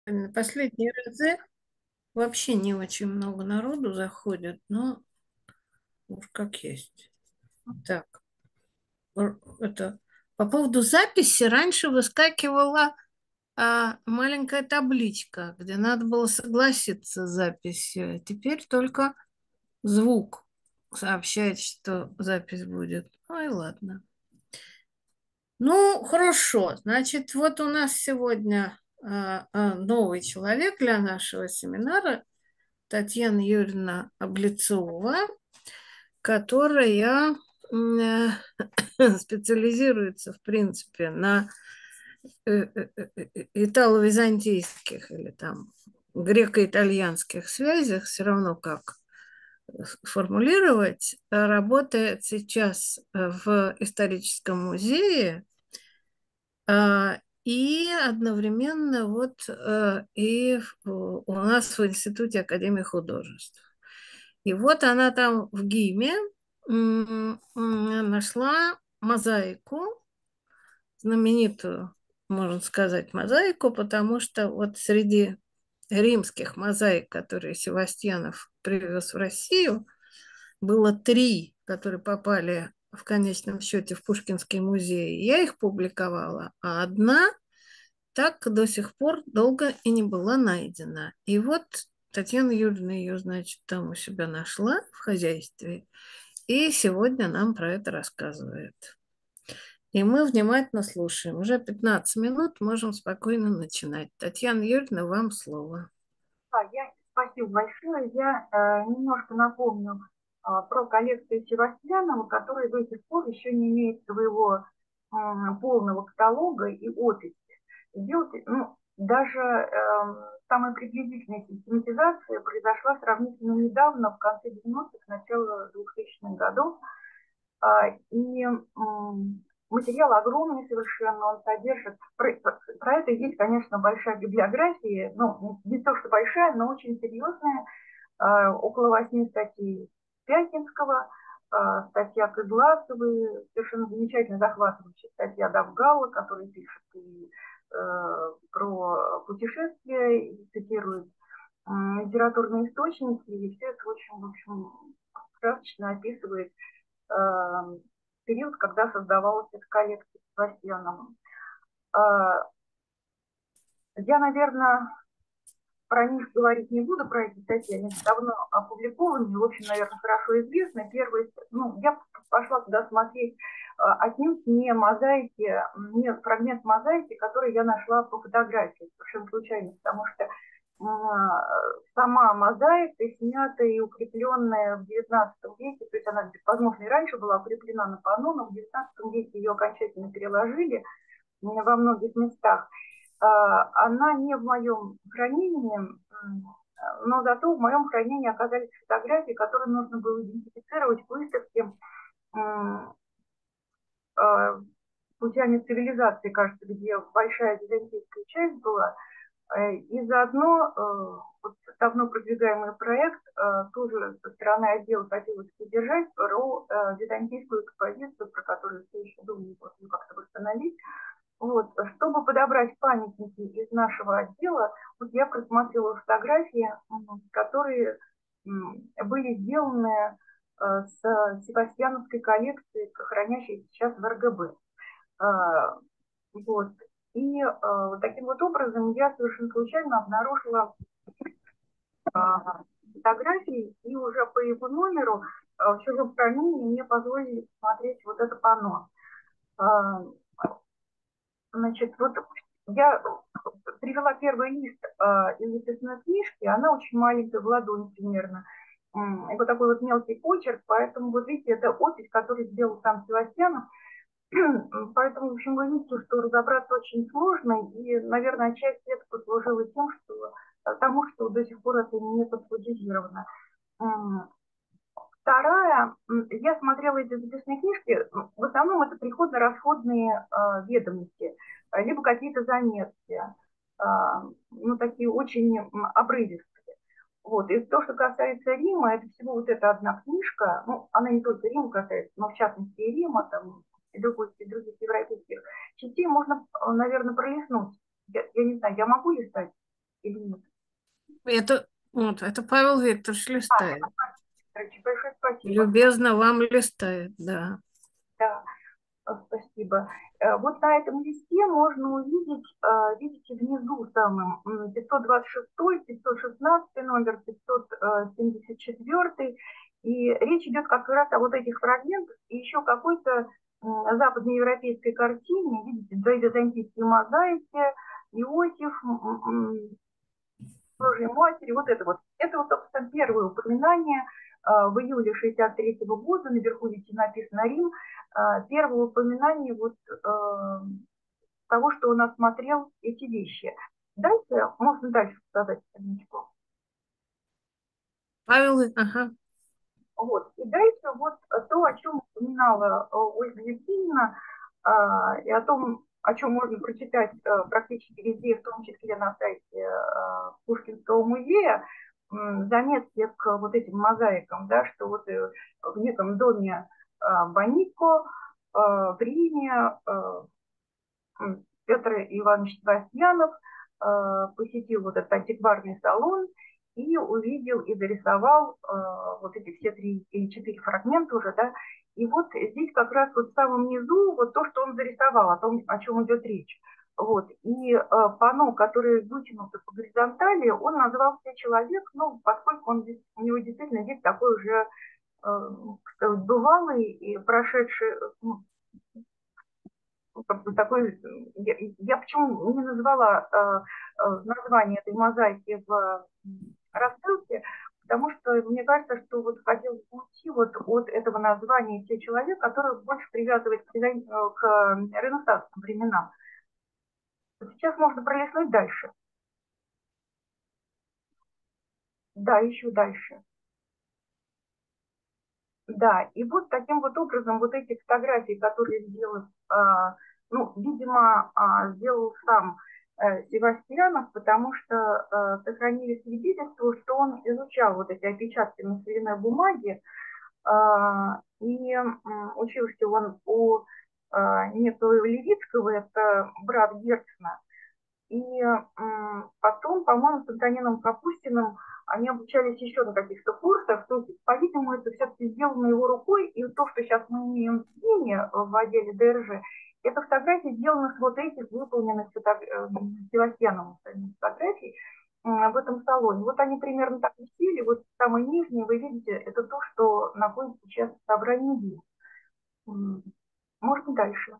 Последние разы вообще не очень много народу заходит, но уж как есть. Так, это по поводу записи раньше выскакивала маленькая табличка, где надо было согласиться с записью. Теперь только звук сообщает, что запись будет. Ой, ладно. Ну, хорошо. Значит, вот у нас сегодня новый человек для нашего семинара, Татьяна Юрьевна Облицова, которая специализируется, в принципе, на итало-византийских или там греко-итальянских связях, все равно как формулировать, работает сейчас в историческом музее и одновременно у нас в Институте Академии художеств. И вот она там в ГИМе нашла мозаику, знаменитую, можно сказать, мозаику, потому что вот среди римских мозаик, которые Севастьянов привез в Россию, было три, которые попали в конечном счете в Пушкинский музей. Я их публиковала, а одна так до сих пор долго и не была найдена. И вот Татьяна Юрьевна ее, значит, там у себя нашла в хозяйстве, и сегодня нам про это рассказывает. И мы внимательно слушаем. Уже 15 минут, можем спокойно начинать. Татьяна Юрьевна, вам слово. Спасибо большое. Я немножко напомню про коллекцию Севастьянова, которая до сих пор еще не имеет своего полного каталога и описи. Сделать, ну, даже самая приблизительная систематизация произошла сравнительно недавно, в конце 90-х, начало 2000-х годов. И материал огромный совершенно, он содержит, про это есть, конечно, большая библиография, ну, не то, что большая, но очень серьезная, около 8 статей Пятинского, статья Кызласовой, совершенно замечательно захватывающая статья Давгала, который пишет и про путешествия, и цитирует литературные источники, и все это очень, в общем, красочно описывает период, когда создавалась эта коллекция с Севастьяновым. Я, наверное, про них говорить не буду, про эти статьи, они давно опубликованы, в общем, наверное, хорошо известны. Первый, ну, я пошла туда смотреть отнюдь не мозаики, не фрагмент мозаики, который я нашла по фотографии, совершенно случайно, потому что сама мозаика снята и укрепленная в XIX веке, то есть она, возможно, и раньше была укреплена на панно, но в XIX веке ее окончательно переложили во многих местах. Она не в моем хранении, но зато в моем хранении оказались фотографии, которые нужно было идентифицировать в выставке путями цивилизации, кажется, где большая византийская часть была. И заодно вот давно продвигаемый проект тоже со стороны отдела хотелось поддержать про византийскую экспозицию, про которую все еще думают как-то восстановить. Вот. Чтобы подобрать памятники из нашего отдела, вот я просмотрела фотографии, которые были сделаны с Севастьяновской коллекции, хранящейся сейчас в РГБ. Вот. И таким вот образом я совершенно случайно обнаружила фотографии, и уже по его номеру в чужом хранении мне позволили посмотреть вот это панно. Значит, вот я привела первый лист из записной книжки, она очень маленькая, в ладонь примерно. И вот такой вот мелкий почерк, поэтому вот видите, это опись, который сделал сам Севастьянов. Поэтому, в общем, вы видите, что разобраться очень сложно, и, наверное, часть это послужила тем, что тому, что до сих пор это не подфотизировано. Вторая, я смотрела эти записные книжки, в основном это приходно-расходные ведомости, либо какие-то заметки, ну, такие очень обрывистые. Вот. И то, что касается Рима, это всего вот эта одна книжка, ну, она не только Рима касается, но в частности и Рима, там, и других европейских частей можно, наверное, пролистнуть. Я не знаю, я могу листать? или нет? Это Павел Викторович листает. Короче, большое спасибо. Любезно вам листает, да. Да, спасибо. Вот на этом листе можно увидеть, видите, внизу самым 526, 516 номер, 574. И речь идет как раз о вот этих фрагментах и еще какой-то западноевропейской картине, видите, две византийские мозаики, Иосиф, Божьей Матери, вот это вот. Это вот, собственно, первое упоминание в июле 63-го года, наверху ведь написано Рим, первое упоминание вот того, что он осмотрел эти вещи. Дальше, можно дальше сказать, Танечку. Павел, ага. Вот. И дальше вот то, о чем упоминала Ольга Евгеньевна, и о том, о чем можно прочитать практически везде, в том числе на сайте Пушкинского музея, заметки к вот этим мозаикам, да, что вот в неком доме Бонико в Риме Петр Иванович Севастьянов посетил вот этот антикварный салон и увидел и зарисовал вот эти все 3 или 4 фрагмента уже, да, и вот здесь как раз вот в самом низу вот то, что он зарисовал, о том, о чем идет речь. Вот. И панно, которое вытянуто по горизонтали, он назвал себе человек, ну, поскольку он, у него действительно вид такой уже бывалый и прошедший, ну, как бы такой, я почему не назвала название этой мозаики в рассылке, потому что мне кажется, что вот хотелось уйти вот от этого названия те человек, который больше привязывает к ренессансным временам. Сейчас можно пролистнуть дальше. Да, еще дальше. Да, и вот таким вот образом вот эти фотографии, которые сделал, ну, видимо, сделал сам Севастьянов, потому что сохранили свидетельство, что он изучал вот эти отпечатки на соляной бумаге, и учился он у некого Левицкого, это брат Герцена, и потом, по-моему, с Антонином Капустиным они обучались еще на каких-то курсах. То есть, по-видимому, это все-таки сделано его рукой. И то, что сейчас мы имеем в Сине в отделе ДРЖ, это фотографии сделаны с вот этих выполненных Севастьяновым фотографий в этом салоне. Вот они примерно так висели. Вот самые нижние, вы видите, это то, что находится сейчас в собрании. Можно дальше.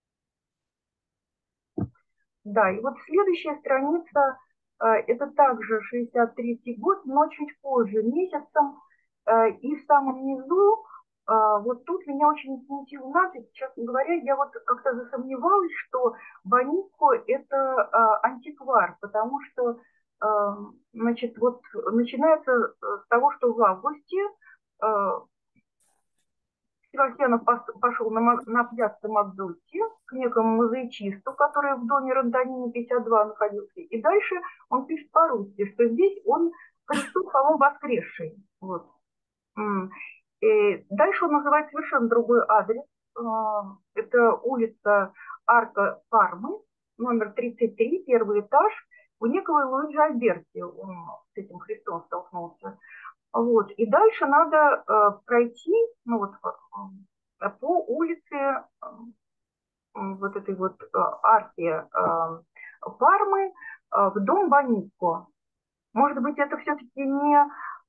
Да, и вот следующая страница, это также 63-й год, но чуть позже месяцем, и в самом низу, вот тут меня очень смутил надпись, честно говоря, я вот как-то засомневалась, что Бонико это антиквар, потому что, значит, вот начинается с того, что в августе Севастьянов пошел на пляцу Мадзути к некому мозаичисту, который в доме Рандонини 52 находился. И дальше он пишет по-русски, что здесь он Христос, по-моему, воскресший. Вот. И дальше он называет совершенно другой адрес. Это улица Арка Пармы, номер 33, первый этаж. У некого Луиджи Альберти он с этим Христом столкнулся. Вот. И дальше надо пройти, ну, вот, по улице вот этой вот арки Пармы в дом Бонико. Может быть, это все-таки не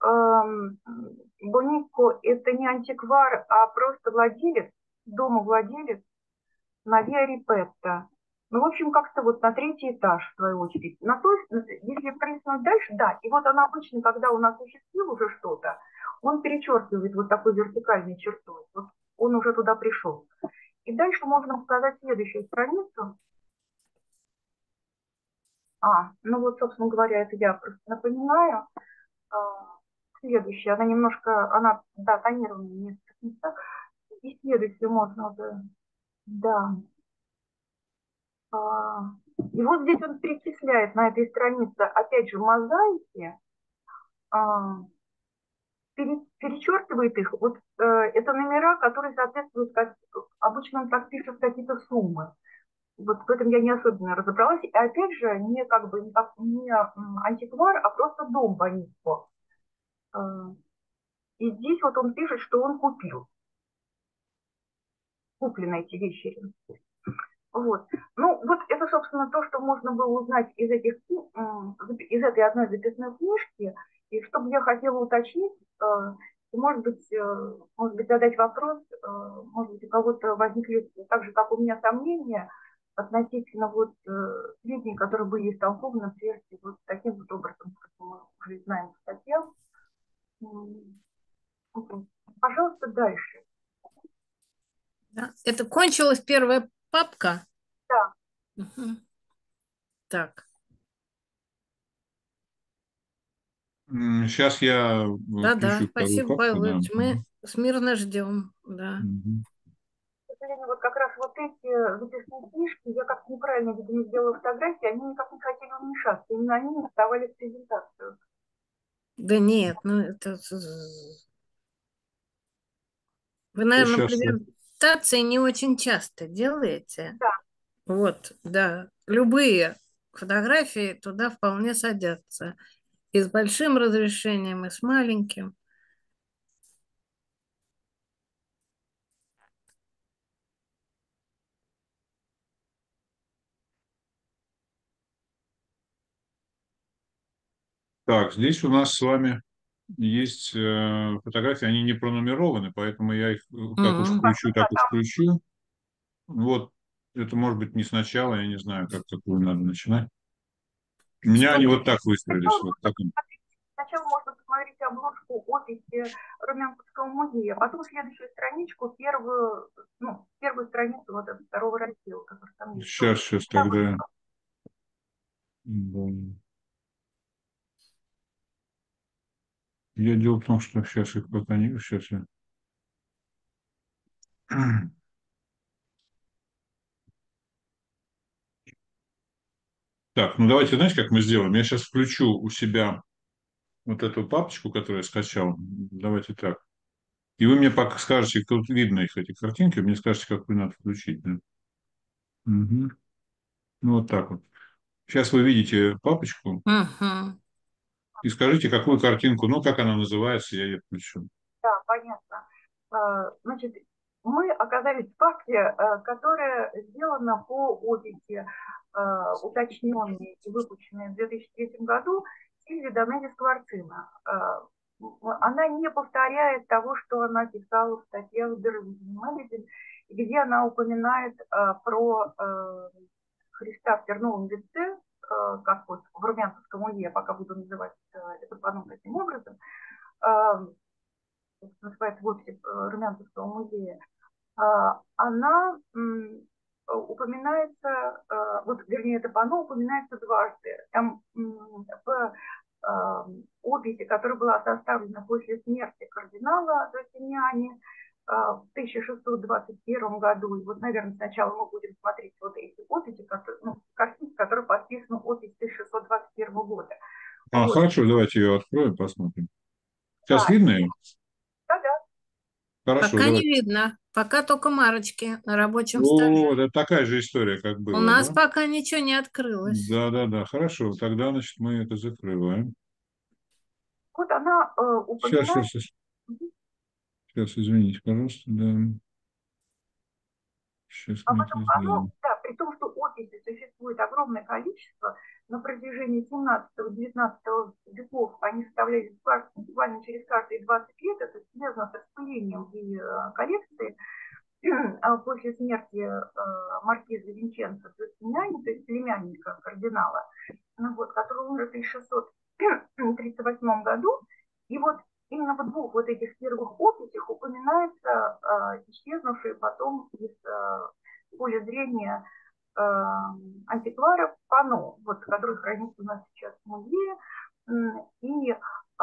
Бонико, это не антиквар, а просто владелец, дома владелец на Виа Рипетта. Ну, в общем, как-то вот на 3-й этаж, в свою очередь. На то, если пролистнуть дальше, да, и вот она обычно, когда он осуществил уже что-то, он перечеркивает вот такой вертикальной чертой. Вот он уже туда пришел. И дальше можно сказать следующую страницу. Ну вот, собственно говоря, это я просто напоминаю. Следующая, она немножко, она, да, тонированная, в нескольких местах. И следующую можно уже, да. И вот здесь он перечисляет на этой странице, опять же, мозаики, перечеркивает их. Вот это номера, которые соответствуют, как, обычно он так пишет какие-то суммы. Вот в этом я не особенно разобралась. И опять же, не как бы не антиквар, а просто дом Бонифо. И здесь вот он пишет, что он куплены эти вещи. Вот. Ну, вот это, собственно, то, что можно было узнать из этой одной записной книжки. И что бы я хотела уточнить, может быть, задать вопрос, может быть, у кого-то возникли так же, как у меня, сомнения относительно вот сведений, которые были истолкованы прежде вот таким вот образом, как мы уже знаем в статьях. Пожалуйста, дальше. Да. Это кончилась первая папка? Да. Угу. Так. Сейчас я Да-да, включу вторую спасибо, папку. Павел Да. Ильич. Мы смирно ждем. Да. Мгм. К сожалению, вот как раз вот эти записные книжки, я как-то неправильно, видимо, сделала фотографии, они никак не хотели уменьшаться, именно они не вставали в презентацию. Да нет, ну это... Вы, наверное, Сейчас. презентации не очень часто делаете. Да, Вот, да. Любые фотографии туда вполне садятся. И с большим разрешением, и с маленьким. Так, здесь у нас с вами есть фотографии, они не пронумерованы, поэтому я их как уж М. включу, так уж включу. Вот, это может быть не сначала, я не знаю, как такое надо начинать. У меня они Сколько? вот так выстроились, вот так. сначала можно посмотреть обложку описи Румянцевского музея, потом следующую страничку, первую страницу вот этого второго раздела, который там есть. Сейчас тогда. Да. Я дело в том, что сейчас их пока не... Сейчас я... Так, ну давайте, знаете, как мы сделаем? Я сейчас включу у себя вот эту папочку, которую я скачал. Давайте так. И вы мне пока скажете, тут видно их, эти картинки, вы мне скажете, как вы надо включить. Да? Мгм. Ну, вот так вот. Сейчас вы видите папочку Мгм. и скажите, какую картинку, ну, как она называется, я ее включу. Да, понятно. Значит, мы оказались в папке, которая сделана по описи, уточненной и выпущенной в 2003 году Сильвии Донелли Скворцина. Она не повторяет того, что она писала в статьях в Berlin Magazine, где она упоминает про Христа в терновом венце, как вот в Румянцевском музее, пока буду называть это панно таким образом, называется в офисе Румянцевского музея, она упоминается, вот, вернее, это панно упоминается дважды. Там в описи, которая была составлена после смерти кардинала Д'Артиньяни в 1621 году, и вот, наверное, сначала мы будем смотреть вот эти описи, картинки, которые подписаны опись 1621 года. Вот. Хорошо, давайте ее откроем, посмотрим. Сейчас Да, видно ее? да, Хорошо, Пока не давайте. видно. Пока только марочки на рабочем О, столе. это такая же история, как У было, нас да? пока ничего не открылось. Да, хорошо. Тогда, значит, мы это закрываем. вот она Сейчас, упоминает. сейчас, извините, пожалуйста, да. Сейчас А мы это потом сделаем. да, при том, что описей существует огромное количество, на протяжении 17-19 веков они составляли буквально через каждые 20 лет, это связано с распылением и коллекции. После смерти маркиза Винченцо Джустиниани, то есть племянника кардинала, который умер в 1638 году, и вот именно в двух вот этих первых описях упоминается исчезнувшие потом из поля зрения антикваров панно, вот, которые хранятся у нас сейчас в музее, и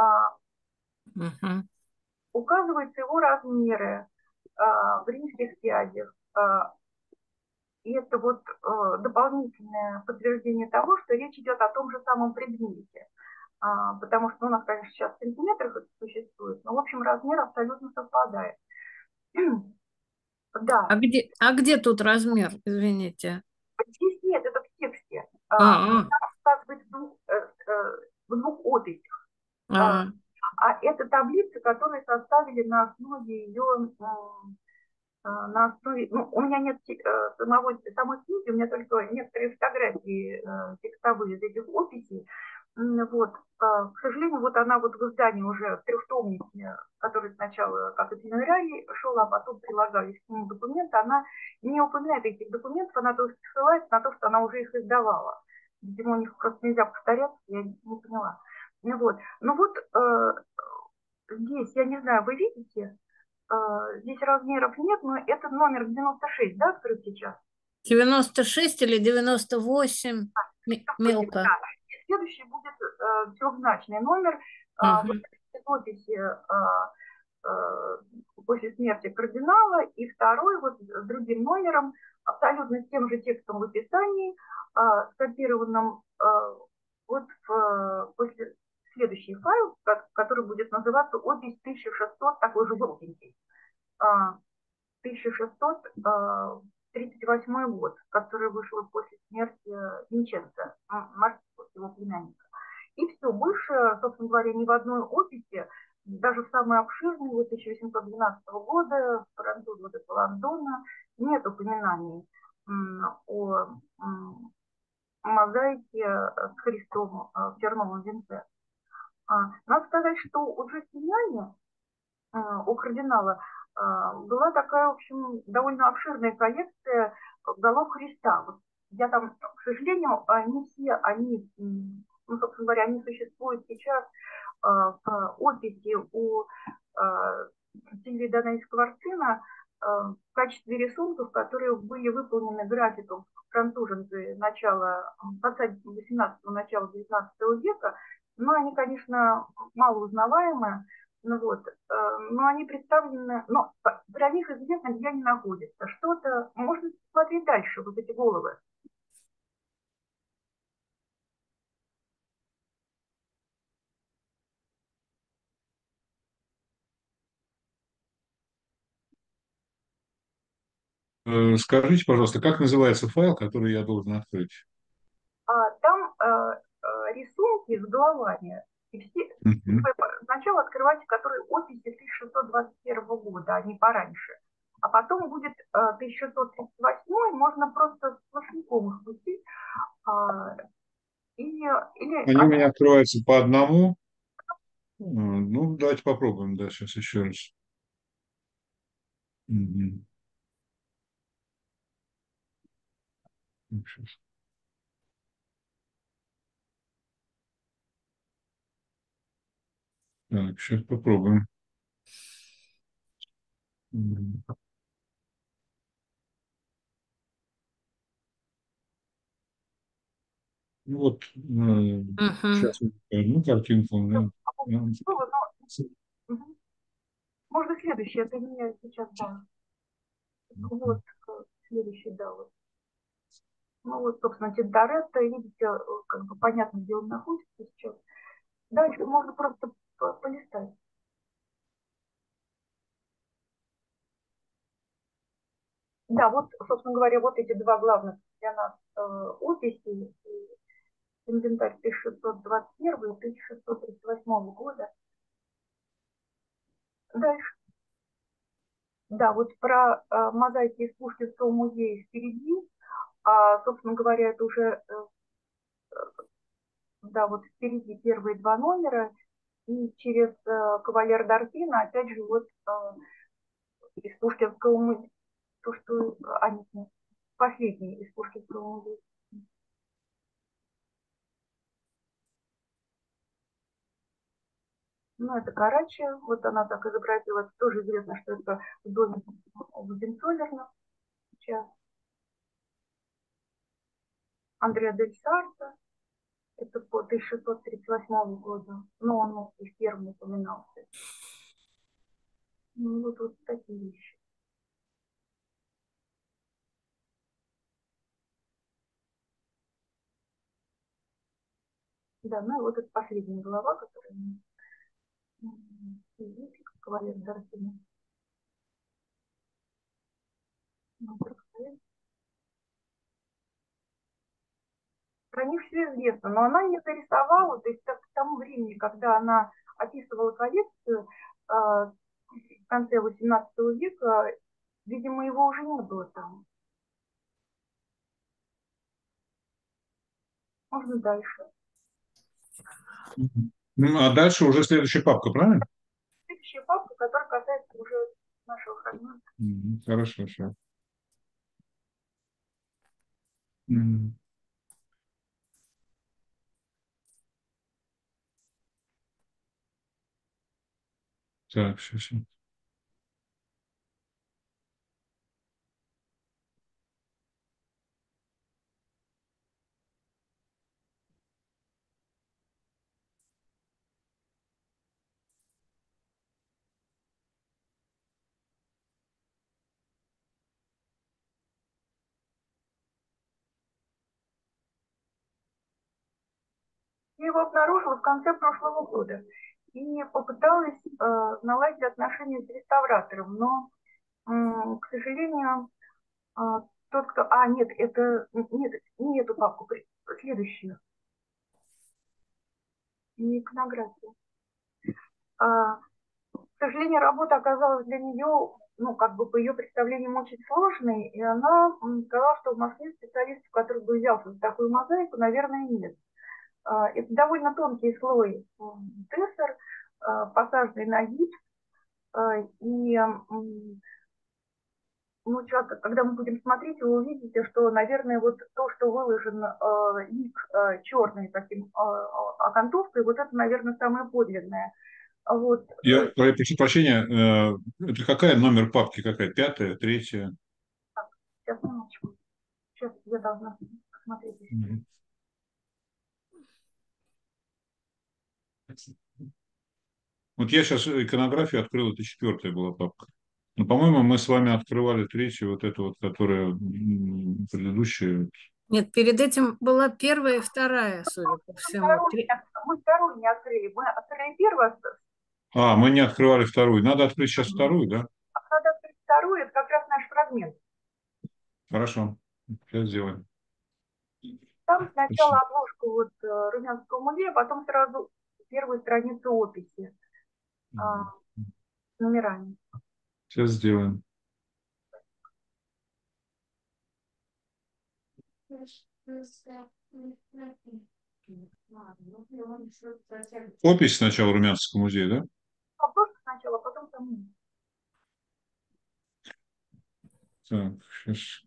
Угу. указываются его размеры в римских связях. И это вот дополнительное подтверждение того, что речь идет о том же самом предмете. Потому что у нас, конечно, сейчас в сантиметрах это существует, но, в общем, размер абсолютно совпадает. Да, А где тут размер, извините? А, Рассказывать в двух описях. А, а, а это таблицы, которые составили на основе ее, на основе, ну, у меня нет самой книги, у меня только некоторые фотографии текстовые из этих описей. Вот. К сожалению, вот она вот в издании уже в трехтомнике, который сначала как itinerary шел, а потом прилагались к нему документы, она не упоминает этих документов, она только ссылается на то, что она уже их издавала. Видимо, у них просто нельзя повторяться, я не поняла. Вот. Ну вот здесь, я не знаю, вы видите, здесь размеров нет, но это номер 96, да, открыт сейчас? 96 или 98 мелко. Да. И следующий будет трехзначный номер. Вот Мгм. эти записи после смерти кардинала, и второй вот с другим номером, абсолютно с тем же текстом в описании, скопированным вот после следующий файл, который будет называться опись 1600, такой же желтенький. 1638 год, который вышел после смерти Винченца, маркиза, его племянника. И все, больше, собственно говоря, ни в одной описи, даже в самой обширной, вот 1812 года, француз вот этого Лондона, нет упоминаний о мозаике с Христом в терновом венце. Надо сказать, что у Джустиниани, у кардинала, была такая, в общем, довольно обширная коллекция голов Христа. Вот я там, к сожалению, не все они, ну, собственно говоря, они существуют сейчас в описи у Сильвии Данель Скворцина в качестве рисунков, которые были выполнены графиком француженцы начала, конца 18-го, начала 19 века, но они, конечно, мало узнаваемы, ну вот, но они представлены, но про них известно, где они находятся. Что-то, можно смотреть дальше, вот эти головы. Скажите, пожалуйста, как называется файл, который я должен открыть? Там рисунки с головами. И все, Мгм. сначала открывайте, которые описи 1621 года, а не пораньше. А потом будет 1638, можно просто сплошняком их пустить. Или Они у меня открываются по одному. Ну, давайте попробуем, да, сейчас еще раз. Мгм. Щас. Так, сейчас попробуем. Мгм. Ну вот, Мгм. сейчас одну картинку. Да. ну, мгм. Можно следующее, это мне сейчас, да. Вот следующий, да, вот. Ну вот, собственно, Тинторетто, видите, как бы понятно, где он находится сейчас. Дальше можно просто полистать. Да, вот, собственно говоря, вот эти два главных для нас описи, инвентарь 1621 и 1638 года. Дальше. Да, вот про мозаики из Пушкинского музея впереди, собственно говоря, это уже, да, вот впереди первые два номера, и через кавалер Д'Артина, опять же, вот из Пушкинского музея, то, что они, последние из Пушкинского музея. Ну, это Карачи, вот она так изобразила, тоже известно, что это в доме Гогенцоллерна сейчас. Андреа дель Сарто, это по 1638 году, но он и первым упоминался. Ну, вот такие вещи. Да, ну и вот это последняя глава, которая есть, кавалер Д'Артина. Ну, Про них все известно, но она не зарисовала, то есть к тому времени, когда она описывала коллекцию, в конце XVIII века, видимо, его уже не было там. Можно дальше. Ну, а дальше уже следующая папка, правильно? Следующая папка, которая касается уже нашего фрагмента. Хорошо, все. Мгм. Так, сейчас. Я его обнаружила в конце прошлого года и попыталась наладить отношения с реставратором, но, к сожалению, тот, кто... нет, это... Нет, не эту папку, следующую. Не иконография. К сожалению, работа оказалась для нее, ну, как бы по ее представлениям, очень сложной, и она сказала, что в Москве специалистов, который бы взялся за такую мозаику, наверное, нет. Это довольно тонкий слой тессер, посаженный на гипс, и ну, когда мы будем смотреть, вы увидите, что, наверное, вот то, что выложен лик черный таким окантовкой, вот это, наверное, самое подлинное. Вот. Прошу прощения, это какая номер папки? Какая? Пятая, третья? Так, сейчас, минуточку. Сейчас я должна посмотреть. Мгм. Вот я сейчас иконографию открыл, это четвертая была папка. Но, по-моему, мы с вами открывали третью, вот эту вот, которая предыдущая. Нет, перед этим была первая и вторая, судя по всему. Мы вторую не открыли. Мы открыли первую, Мы не открывали вторую. Надо открыть сейчас вторую, да? а надо открыть вторую, это как раз наш фрагмент. Хорошо. Сейчас сделаем. Там сначала Спасибо. обложку вот Румянского музея, потом сразу первую страницу описи с номерами. Сейчас сделаем. Опись сначала Румянцевского музея, да? Обложка сначала, потом там. Так, сейчас.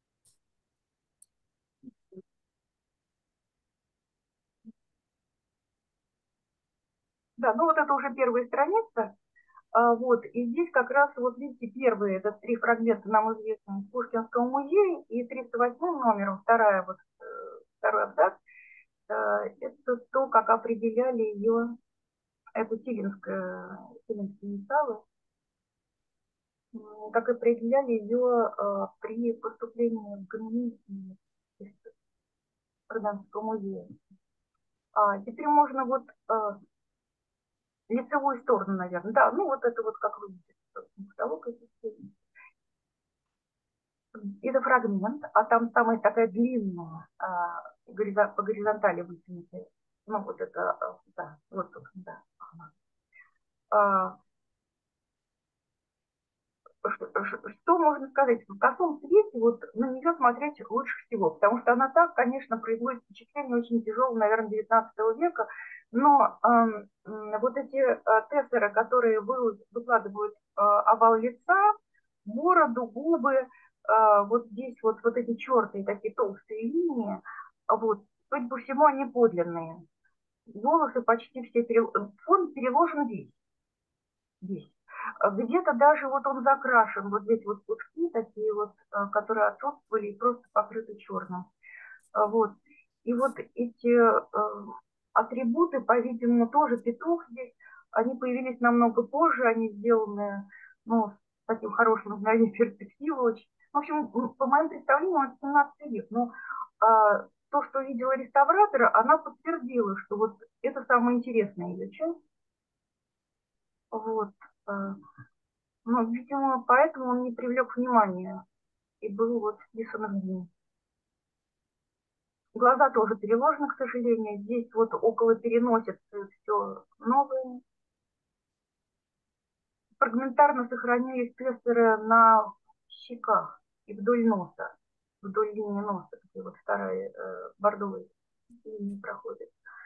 Да, ну вот это уже первая страница. Вот, и здесь как раз, вот видите, первые, это три фрагмента нам известны из Пушкинского музея, и 308 номером, второй абзац, это то, как определяли ее, это Тилинские инициалы, как определяли ее при поступлении в ГНИ из Рязанского музея. Теперь можно вот лицевую сторону, наверное, да, ну вот это вот как вы видите, потолок и система. Это фрагмент, а там самая такая длинная, по горизонтали вытянутая. Ну, вот это, да, вот тут, да. А, что можно сказать? В каком свете вот на нее смотреть лучше всего? Потому что она так, конечно, производит впечатление очень тяжелого, наверное, 19 века, но вот эти тессеры, которые выкладывают овал лица, бороду, губы, вот здесь вот эти чертые такие толстые линии, вот, судя по всему, они подлинные. Волосы почти все, фон переложен весь. Где-то даже вот он закрашен, вот здесь вот куски такие вот, которые отсутствовали и просто покрыты черным. Вот. И вот эти атрибуты, по-видимому, тоже петух здесь, они появились намного позже, они сделаны, ну, с таким хорошим знанием перспективы очень. В общем, по моим представлениям, это 17 век. Но то, что видела реставратора, она подтвердила, что вот это самая интересная ее часть. Вот. Ну, видимо, поэтому он не привлек внимания и был вот вписан в день. Глаза тоже переложены, к сожалению. Здесь вот около переносицы все новое. Фрагментарно сохранились пестры на щеках и вдоль носа, вдоль линии носа, где вот вторая бордовая линия проходит.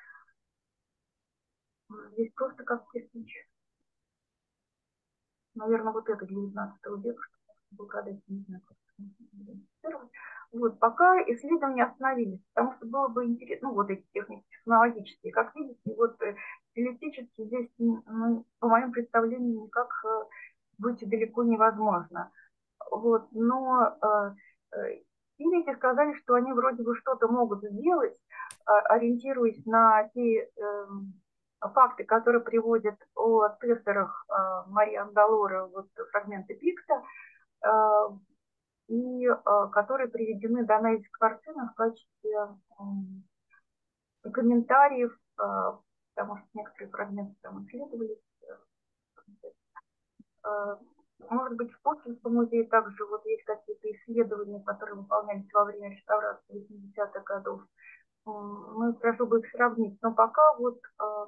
Здесь просто как кирпич. Наверное, вот это 19 века, что был когда-то, не знаю, как это. Вот, пока исследования остановились, потому что было бы интересно, ну, вот эти технологические, как видите, вот стилистически здесь, ну, по моим представлениям, никак быть далеко невозможно. Вот, но химики сказали, что они вроде бы что-то могут сделать, ориентируясь на те факты, которые приводят о тестерах Марии Андалора, вот фрагменты Пикта, и которые приведены до анализа кварцина в качестве комментариев, потому что некоторые фрагменты там исследовались. Может быть, в Пушкинском музее также вот есть какие-то исследования, которые выполнялись во время реставрации 80-х годов. Ну, хорошо бы их сравнить. Но пока вот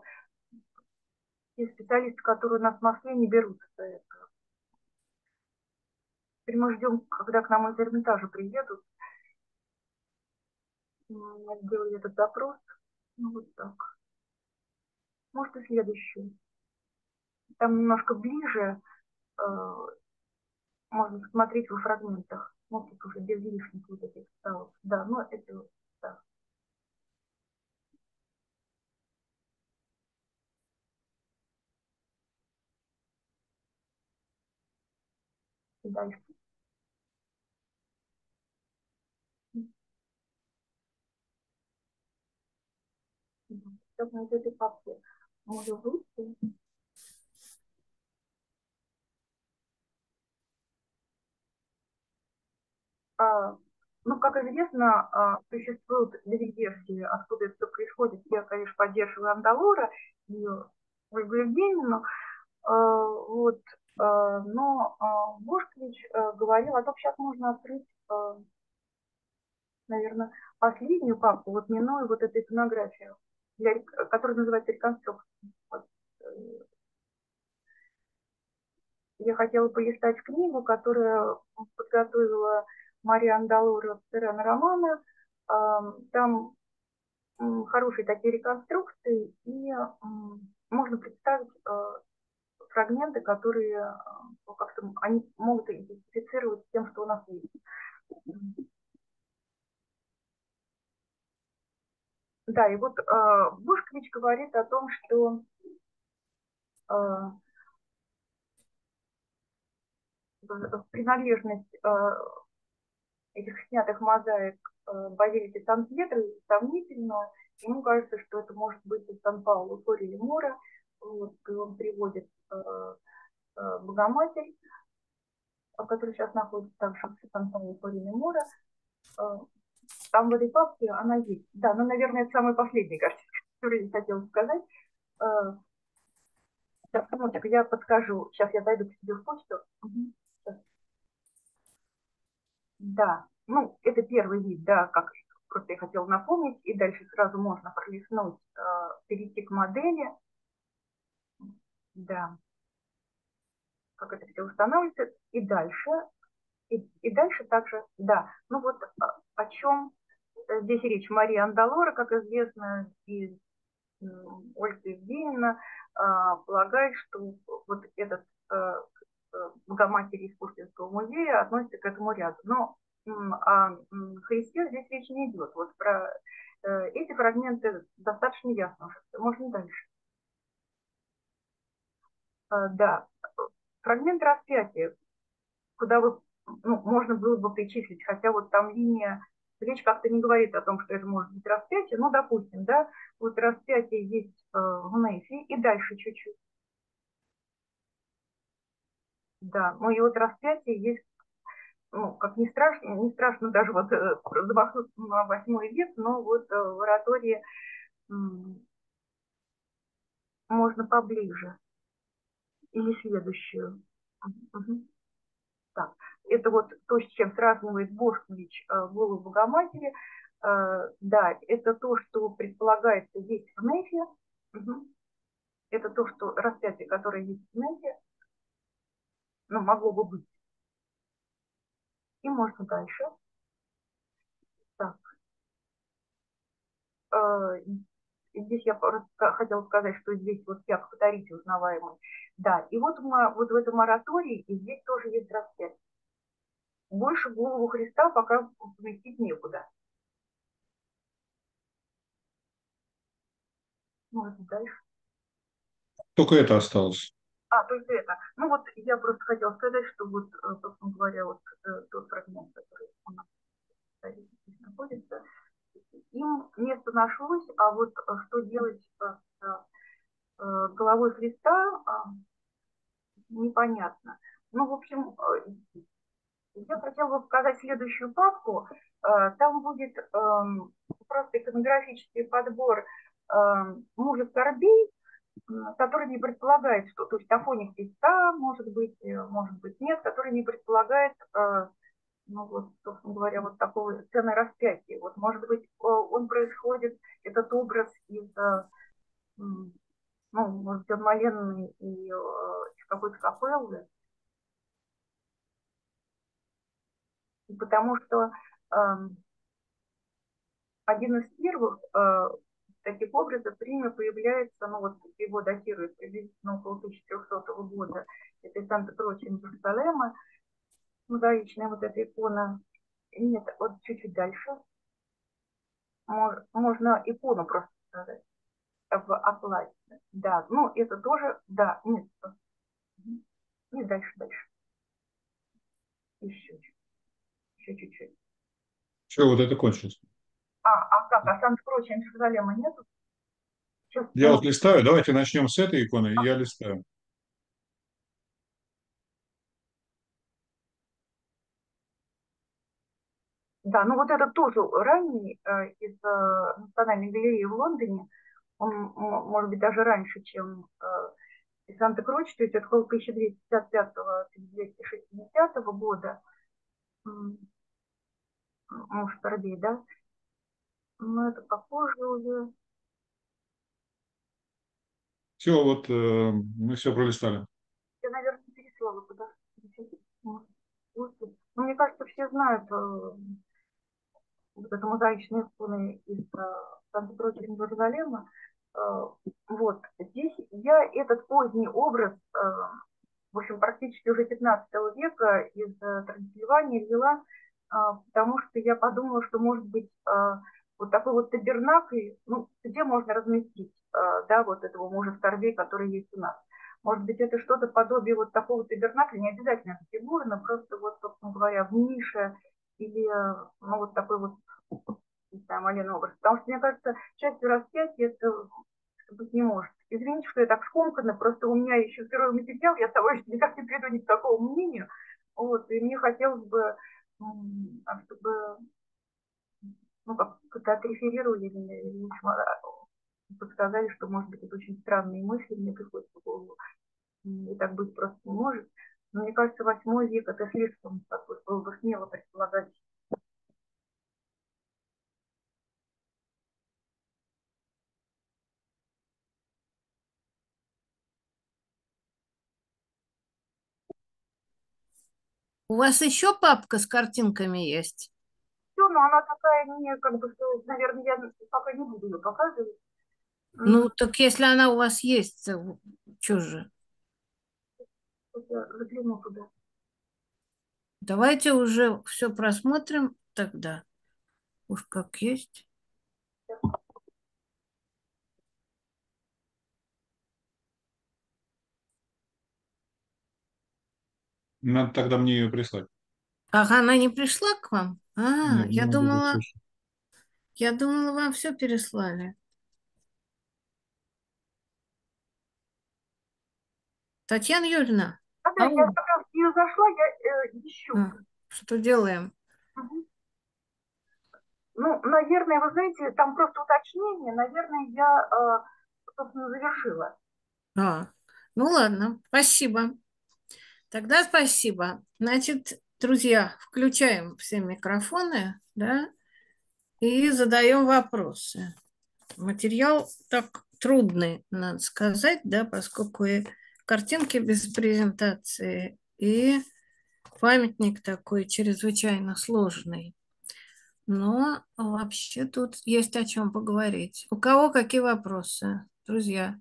те специалисты, которые у нас в Москве, не берутся за это. Теперь мы ждем, когда к нам из Эрмитажа приедут. Мы сделали этот запрос. Ну, вот так. Может, и следующую. Там немножко ближе можно посмотреть во фрагментах. Ну, тут уже без лишних вот этих ставок. Да, но это да. И дальше. Чтобы на этой папке может выйти. Ну, как известно, существуют две версии, откуда это происходит. Я, конечно, поддерживаю Андалора и Ольгу Евгеньевну. Вот, но Бошкович говорил, а то сейчас можно открыть, наверное, последнюю папку, вот минуя вот эту иконографию, которая называется «Реконструкция». Вот. Я хотела полистать книгу, которую подготовила Мария Андалора Церена Романа. Там хорошие такие реконструкции, и можно представить фрагменты, которые как-то они могут идентифицировать с тем, что у нас есть. Да, и вот Бушкович говорит о том, что принадлежность этих снятых мозаик Базилики Сан-Пьетро сомнительно. Ему кажется, что это может быть из Сан-Пауло Кори Мора. Вот, и он приводит Богоматерь, который сейчас находится также в Сан-Пауло Кори Мора. Там в этой папке она есть. Да, ну, наверное, это самый последний картинка, которую я хотела сказать. Так, минуточку, я подскажу. Сейчас я зайду к себе в почту. Да, ну, это первый вид, да, как просто я хотела напомнить, и дальше сразу можно пролистнуть, перейти к модели, да, как это все устанавливается, и дальше также, да, ну вот о чем здесь речь. Мария Андалора, как известно, и Ольга Евгеньевна полагает, что вот этот Богоматери из Пушкинского музея относится к этому ряду. Но о Христе здесь речи не идет. Вот про эти фрагменты достаточно ясно уже. Можно дальше. Да, фрагмент распятия, куда вы, ну, можно было бы причислить, хотя вот там линия, речь как-то не говорит о том, что это может быть распятие, ну, допустим, да, вот распятие есть в Нейфе, и дальше чуть-чуть. Да, ну и вот распятие есть, ну, как не страшно даже вот замахнуться на 8 век, но вот в оратории можно поближе. Или следующую. Угу. Так, это вот то, с чем сравнивает Бошкович голову Богоматери. Да, это то, что предполагается есть в НЭФе. Это то, что распятие, которое есть в НЭФе, ну, могло бы быть. И можно дальше. Так. Здесь я хотела сказать, что здесь вот як повторите узнаваемый. Да, и вот в этом моратории и здесь тоже есть распятие. Больше голову Христа пока поместить некуда. Может, дальше. Только это осталось. Только это. Ну вот я просто хотела сказать, что вот, собственно говоря, вот тот фрагмент, который у нас здесь находится, им место нашлось, а вот что делать с головой Христа, непонятно. Ну, в общем, я хотела бы показать следующую папку. Там будет просто иконографический подбор мужа скорбей, который не предполагает, что, то есть на фоне Христа, может быть нет, который не предполагает, ну вот, собственно говоря, вот такого сцены распятия. Вот, может быть, он происходит, этот образ из, ну, может быть, он моленный и из какой-то капеллы, потому что один из первых таких образов в Риме появляется, ну вот его датируют приблизительно около 1300 года, это Санта-Кроче Иерусалима, мозаичная вот эта икона. Нет, вот чуть-чуть дальше. Можно икону просто сказать в оплате. Да, ну это тоже, да, нет, не дальше. Еще чуть-чуть. Все, вот это кончилось. Как? А Санта-Кроче Иерусалима нету? Сейчас, Я вот листаю, давайте начнем с этой иконы, я листаю. Да, ну вот это тоже ранний из Национальной галереи в Лондоне. Он, может быть, даже раньше, чем из Санта-Кроч, то есть от около 1255-1260 года. Муж скорбей, да? Но это попозже уже. Все, вот мы все пролистали. Я, наверное, переслала куда. Ну, мне кажется, все знают вот это мозаичные иконы из Санта-Кроче Иерусалима. Вот, здесь я этот поздний образ, в общем, практически уже 15 века из Трансильвании взяла, потому что я подумала, что, может быть, вот такой вот табернакль, ну, где можно разместить, да, вот этого мужа скорбей, который есть у нас. Может быть, это что-то подобие вот такого табернакля, не обязательно это фигура, но просто вот, собственно говоря, в нише или, ну, вот такой вот, не знаю, малиновый образ. Потому что, мне кажется, частью распятия это быть не может. Извините, что я так скомканно, просто у меня еще сырой материал, я с тобой никак не приду ни к такому мнению. Вот, и мне хотелось бы, чтобы, ну, как-то отреферировали или подсказали, что, может быть, это очень странные мысли мне приходят в голову, и так быть просто не может. Но мне кажется, 8 век это слишком такой, было бы смело предполагать. У вас еще папка с картинками есть? Все, но она такая не, как бы, что, наверное, я пока не буду ее показывать. Ну, так если она у вас есть, что же? Я загляну туда. Давайте уже все просмотрим тогда. Уж как есть. Надо тогда мне ее прислать. Ах, она не пришла к вам? Нет, не могу быть слышно. Я думала, вам все переслали. Татьяна Юрьевна, Да, я как раз не зашла, я ищу. Что делаем? Угу. Ну, наверное, вы знаете, там просто уточнение, наверное, я, собственно, завершила. Ну ладно, спасибо. Тогда спасибо. Значит, друзья, включаем все микрофоны, да? и задаем вопросы. Материал так трудный, надо сказать, да, поскольку и картинки без презентации, и памятник такой чрезвычайно сложный. Но вообще тут есть о чем поговорить. У кого какие вопросы, друзья?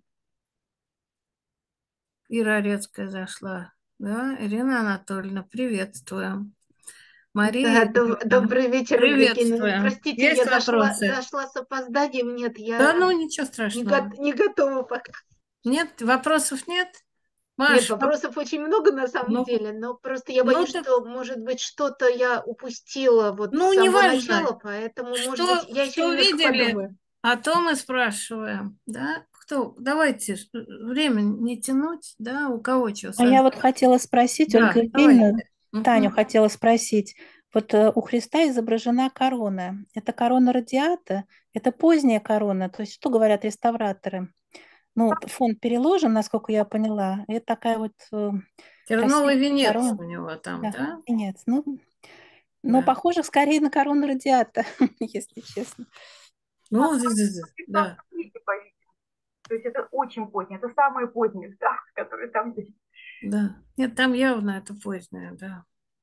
Ира Орецкая зашла. Да, Ирина Анатольевна, приветствуем. Да, Мария Игоревна, добрый вечер, Евгения. приветствуем. Простите, Есть я зашла, вопросы? зашла с опозданием. Нет, Да, я ну ничего страшного. не готова пока. Нет, вопросов нет? Нет, Маш, вопросов очень много на самом ну, деле, но просто я ну боюсь, так, что, может быть, что-то я упустила вот с ну самого неважно, начала, поэтому, может быть, что, я еще что немножко видели, подумаю. о том и спрашиваем, да? Кто? Давайте время не тянуть, да? У кого что А я вот хотела спросить, Да, Ольга давай. Евгеньевна, Таню Мгм. хотела спросить, вот у Христа изображена корона. Это корона радиата, это поздняя корона, то есть что говорят реставраторы? Ну, фон переложен, насколько я поняла, и такая вот красивая Терновый венец корона. у него там, Да, да? венец. Ну, но Да. похоже скорее на корону радиата, если честно. Ну, да, То есть это очень позднее, это самые поздние ставки, которые там есть. да. Нет, там явно это позднее, да.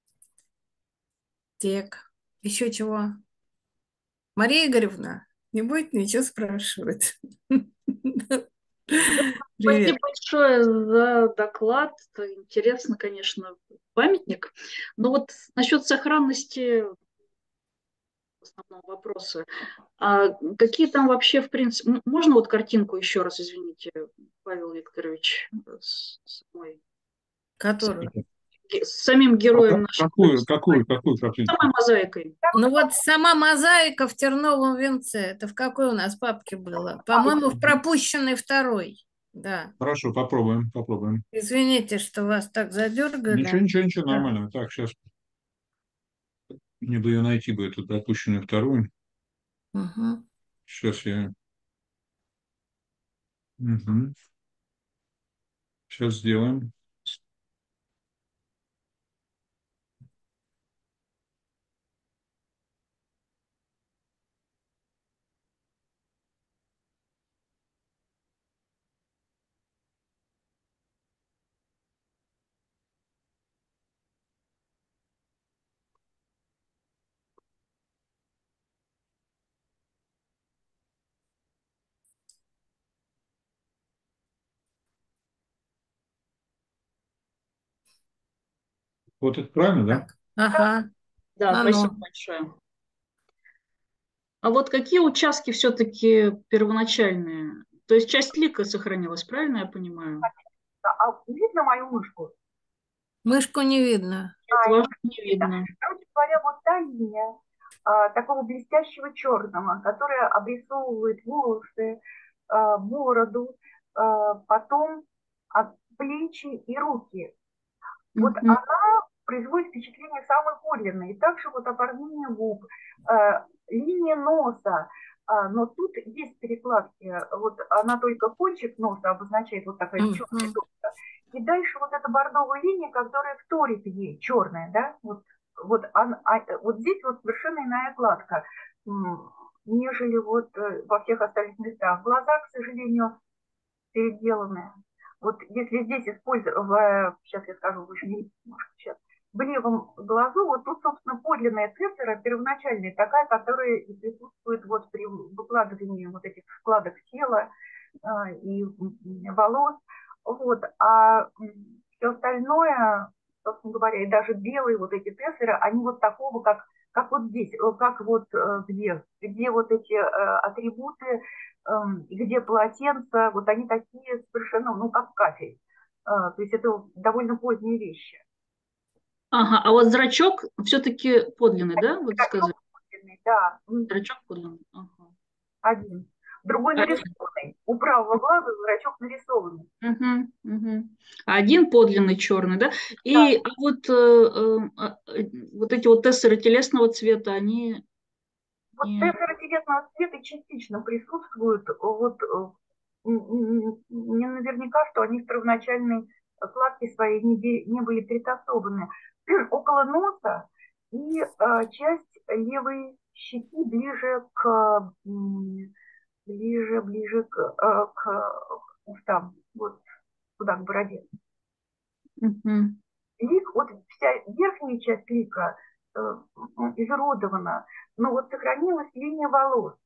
Тек. Еще чего? Мария Игоревна, не будет ничего спрашивать. Спасибо Привет. большое за доклад. Это интересно, конечно, памятник. Но вот насчет сохранности основного вопроса. А какие там вообще, в принципе... Можно вот картинку еще раз, извините, Павел Викторович, Которую? с самим героем нашей Какую картинку? самой мозаикой? Ну вот сама мозаика в терновом венце, это в какой у нас папке было? По-моему, в пропущенной второй. Да. Хорошо, попробуем. Извините, что вас так Ничего, задергали. ничего, Да. нормально. Так, сейчас мне бы ее найти, бы эту допущенную вторую. Угу. Сейчас я... Мгм. Сейчас сделаем. Вот это правильно, да? Так. Ага. Да, А спасибо ну. большое. А вот какие участки все-таки первоначальные? То есть часть лика сохранилась, правильно я понимаю? А видно мою мышку? Мышку не видно. Это Ее вашу не видно. видно. Короче говоря, вот та линия такого блестящего черного, которая обрисовывает волосы, бороду, потом плечи и руки. Вот Мгм. она производит впечатление самой подлинной. И также вот оформление губ, линия носа. Но тут есть перекладки. Вот она только кончик носа обозначает вот такая черная Угу. точка. И дальше вот эта бордовая линия, которая вторит ей, черная, да, вот здесь вот совершенно иная кладка, нежели вот во всех остальных местах. Глаза, к сожалению, переделаны. Вот если здесь использовать, сейчас я скажу, вы не может, сейчас, в левом глазу, вот тут, собственно, подлинная цифра первоначальная, такая, которая присутствует вот при выкладывании вот этих складок тела и волос. Вот. А все остальное, собственно говоря, и даже белые вот эти тестеры, они вот такого, как вот здесь, как вот где вот эти атрибуты, где полотенца, вот они такие совершенно, ну, как кафель. То есть это довольно поздние вещи. Ага, а вот зрачок все-таки подлинный, да, вы сказали? Да, Зрачок подлинный. Ага. один. Другой нарисованный. У правого глаза зрачок нарисованный. Угу, угу. Один подлинный черный, да? Да. И вот, вот эти вот тессеры телесного цвета, они Вот не... тессеры телесного цвета частично присутствуют. Вот не наверняка, что они в первоначальной кладке своей не были притасованы. Около носа и часть левой щеки ближе к к устам, вот туда, к бороде. Мгм. Лик, вот вся верхняя часть лика изуродована, но вот сохранилась линия волос,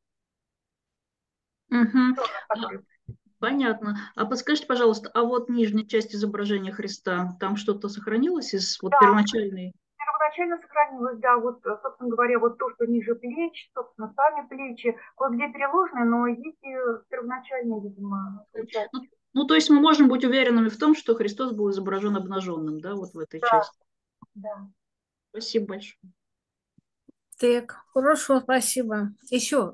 Мгм. которая Понятно. А подскажите, пожалуйста, а вот нижняя часть изображения Христа, там что-то сохранилось из вот первоначальной? первоначально сохранилось, да, вот, собственно говоря, вот то, что ниже плеч, собственно, сами плечи, кое-где переложены, но есть и первоначальные, видимо, участки. Ну, то есть мы можем быть уверенными в том, что Христос был изображен обнаженным, да, вот в этой Да, части. да. Спасибо большое. Так, хорошо, спасибо. Еще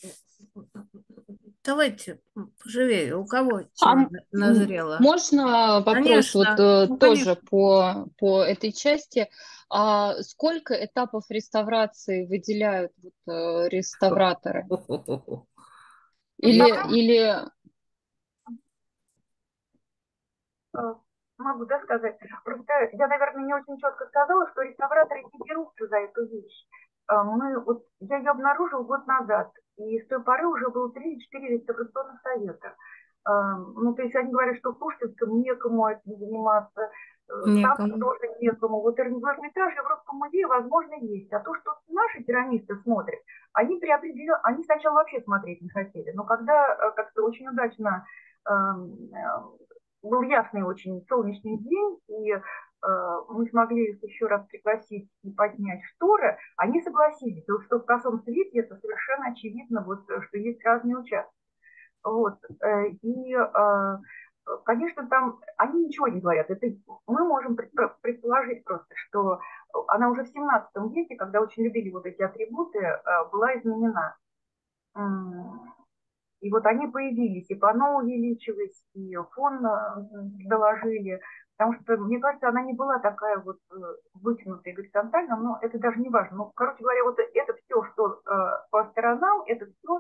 давайте поживее, у кого чего назрело? Можно вопрос вот Конечно, ну, тоже конечно. по этой части? Сколько этапов реставрации выделяют вот, реставраторы? Или Могу, да, сказать? Просто я, наверное, не очень четко сказала, что реставраторы не берутся за эту вещь. Я ее обнаружила год назад, и с той поры уже было 3 или 4 реставрационных совета. Ну, то есть они говорят, что в Пушкинском некому этим заниматься, там Некому. тоже некому. Вот Эрмитаж в Русском музее, возможно, есть. А то, что наши керамисты смотрят, они сначала вообще смотреть не хотели. Но когда как-то очень удачно был ясный очень солнечный день, и мы смогли их еще раз пригласить и поднять шторы, они согласились, что в косом свете это совершенно очевидно, вот, что есть разные участки. Вот. Конечно, там они ничего не говорят. Это мы можем предположить просто, что она уже в 17 веке, когда очень любили вот эти атрибуты, была изменена. И вот они появились, и панно увеличилось, и фон доложили, потому что, мне кажется, она не была такая вот вытянутая горизонтально, но это даже не важно. Ну, короче говоря, вот это все, что по сторонам, это все,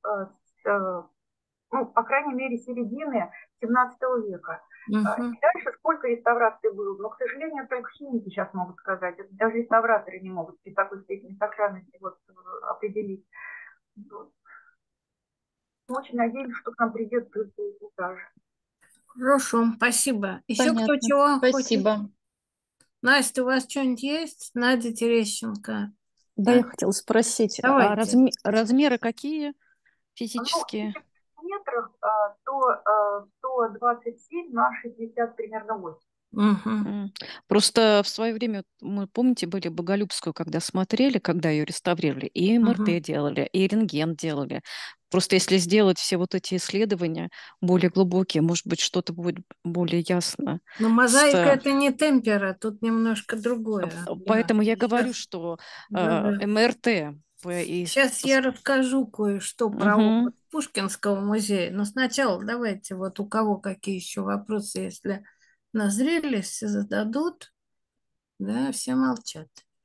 ну, по крайней мере, середины 17 века. И дальше сколько реставраций было, но, к сожалению, только химики сейчас могут сказать, это даже реставраторы не могут при такой степени сохранности вот, определить. Вот. Очень надеюсь, что к нам придет тоже. Хорошо, спасибо. Еще кто понятно. чего хочет? Спасибо. Настя, у вас что-нибудь есть? Надя Терещенко. Да, я хотела спросить, а Давайте. размеры какие Ну, физические? если в метрах, то 127 на 60 примерно 8. Угу. Просто в свое время, мы, помните, были Боголюбскую, когда смотрели, когда ее реставрировали, и МРТ делали, и рентген делали. Просто если сделать все вот эти исследования более глубокие, может быть, что-то будет более ясно. Но мозаика это не темпера, тут немножко другое. Поэтому я говорю, Сейчас, что да. МРТ... Сейчас я расскажу кое-что про Угу. опыт Пушкинского музея. Но сначала давайте вот у кого какие еще вопросы, если назрели, все зададут. Да, все молчат.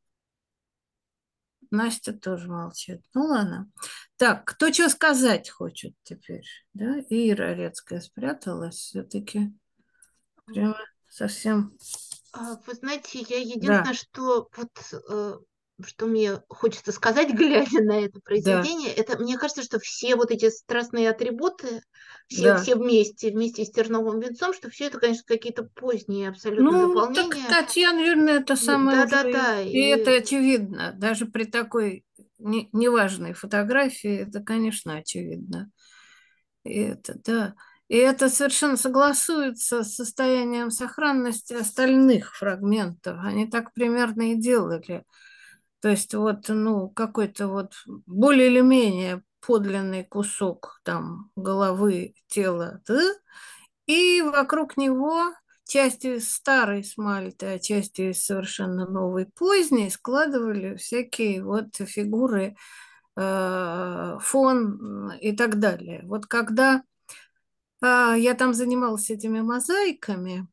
Настя тоже молчит. Ну ладно. Так, кто что сказать хочет теперь? Да, Ира Орецкая спряталась все-таки. Прямо совсем. Вы знаете, я Да, единственное, что вот что мне хочется сказать, глядя на это да, произведение, это мне кажется, что все вот эти страстные атрибуты, да. все вместе с терновым венцом, что все это, конечно, какие-то поздние абсолютно Ну, так дополнения. Татьяна Юрьевна, это самое уже, Да-да-да. и это очевидно. Даже при такой неважной фотографии, это, конечно, очевидно. И это, да. И это совершенно согласуется с состоянием сохранности остальных фрагментов. Они так примерно и делали. То есть вот, ну, какой-то вот более или менее подлинный кусок там головы, тела, да? И вокруг него частью из старой смальты, а частью из совершенно новой поздней складывали всякие вот фигуры, фон и так далее. Вот когда я там занималась этими мозаиками,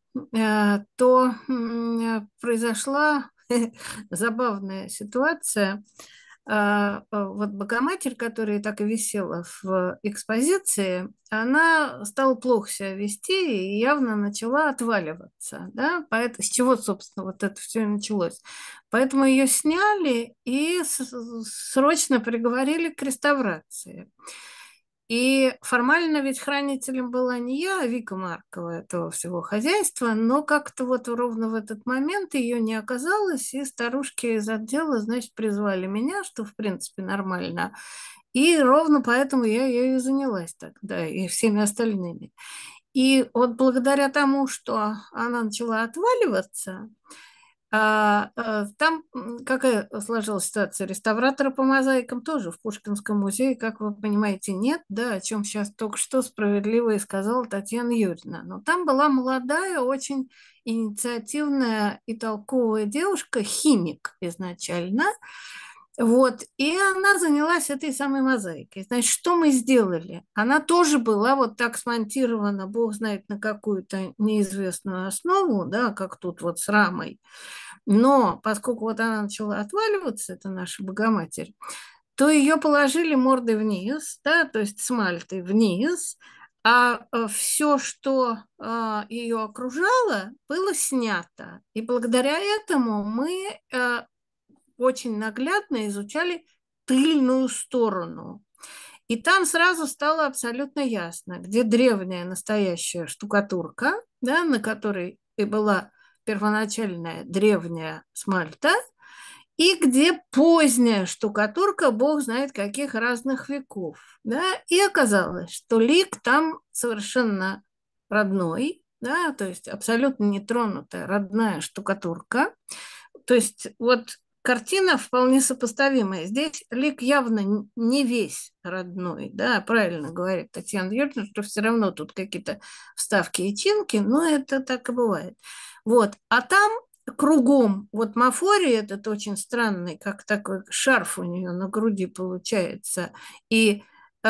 то произошла забавная ситуация. вот Богоматерь, которая так и висела в экспозиции, она стала плохо себя вести и явно начала отваливаться, да, поэтому, с чего, собственно, вот это все началось. Поэтому ее сняли и срочно приговорили к реставрации. И формально ведь хранителем была не я, а Вика Маркова этого всего хозяйства, но как-то вот ровно в этот момент ее не оказалось, и старушки из отдела, значит, призвали меня, что, в принципе, нормально. И ровно поэтому я ею и занялась тогда, и всеми остальными. И вот благодаря тому, что она начала отваливаться, там какая сложилась ситуация? Реставратора по мозаикам тоже в Пушкинском музее, как вы понимаете, нет, да, о чем сейчас только что справедливо и сказала Татьяна Юрьевна. Но там была молодая, очень инициативная и толковая девушка, химик изначально, вот, и она занялась этой самой мозаикой. Значит, что мы сделали? Она тоже была вот так смонтирована, бог знает на какую-то неизвестную основу, да, как тут вот с рамой. Но поскольку вот она начала отваливаться, это наша Богоматерь, то ее положили мордой вниз, да, то есть смальтой вниз, а все, что ее окружало, было снято. И благодаря этому мы очень наглядно изучали тыльную сторону. И там сразу стало абсолютно ясно, где древняя настоящая штукатурка, да, на которой и была первоначальная древняя смальта, и где поздняя штукатурка, бог знает каких разных веков. Да? И оказалось, что лик там совершенно родной, да, то есть абсолютно нетронутая родная штукатурка. То есть вот картина вполне сопоставимая. Здесь лик явно не весь родной, да, правильно говорит Татьяна Юрьевна, что все равно тут какие-то вставки и чинки, но это так и бывает. Вот, а там кругом, вот мафорий этот очень странный, как такой шарф у нее на груди получается, и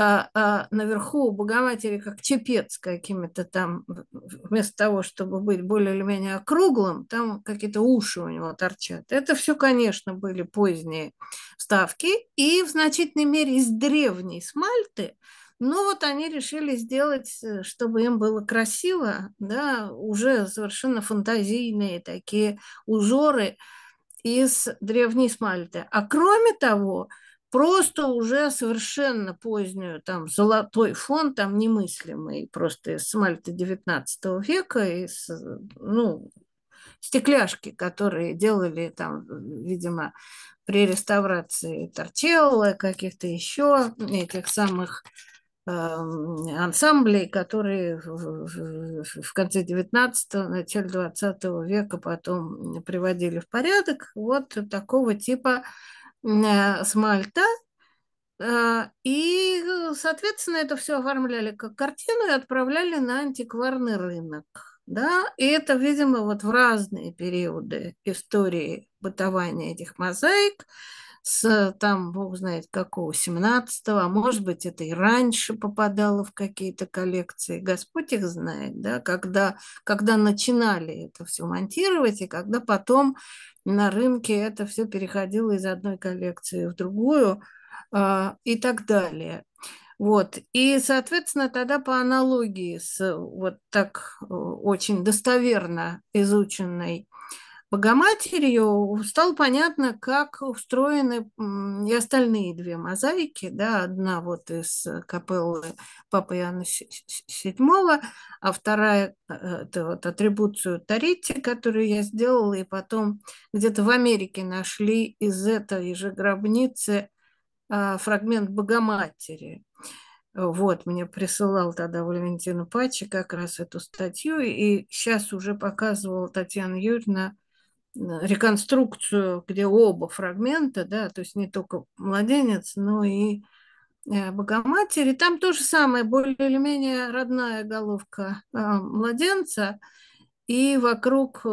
наверху у Богоматери как чепец какими-то там, вместо того, чтобы быть более или менее округлым, там какие-то уши у него торчат. Это все, конечно, были поздние вставки, и в значительной мере из древней смальты, но вот они решили сделать, чтобы им было красиво, да, уже совершенно фантазийные такие узоры из древней смальты. А кроме того, просто уже совершенно позднюю, там, золотой фон, там, немыслимый, просто из смальты XIX века, из, ну, стекляшки, которые делали там, видимо, при реставрации Торчелло, каких-то еще этих самых ансамблей, которые в конце 19-го, начале 20 века потом приводили в порядок. Вот такого типа смальта. И, соответственно, это все оформляли как картину и отправляли на антикварный рынок. Да? И это, видимо, вот в разные периоды истории бытования этих мозаик, с там, бог знает какого, 17-го, а может быть, это и раньше попадало в какие-то коллекции, Господь их знает, да, когда начинали это все монтировать, и когда потом на рынке это все переходило из одной коллекции в другую, и так далее. Вот. И, соответственно, тогда по аналогии с вот так очень достоверно изученной Богоматерью стало понятно, как устроены и остальные две мозаики. Да, одна вот из капеллы Папы Иоанна VII, а вторая это вот атрибуцию Тарити, которую я сделала, и потом где-то в Америке нашли из этой же гробницы фрагмент Богоматери. Вот, мне присылал тогда Валентина Пачи как раз эту статью, и сейчас уже показывала Татьяна Юрьевна реконструкцию, где оба фрагмента, да, то есть не только младенец, но и Богоматерь. И там то же самое, более или менее родная головка младенца, и вокруг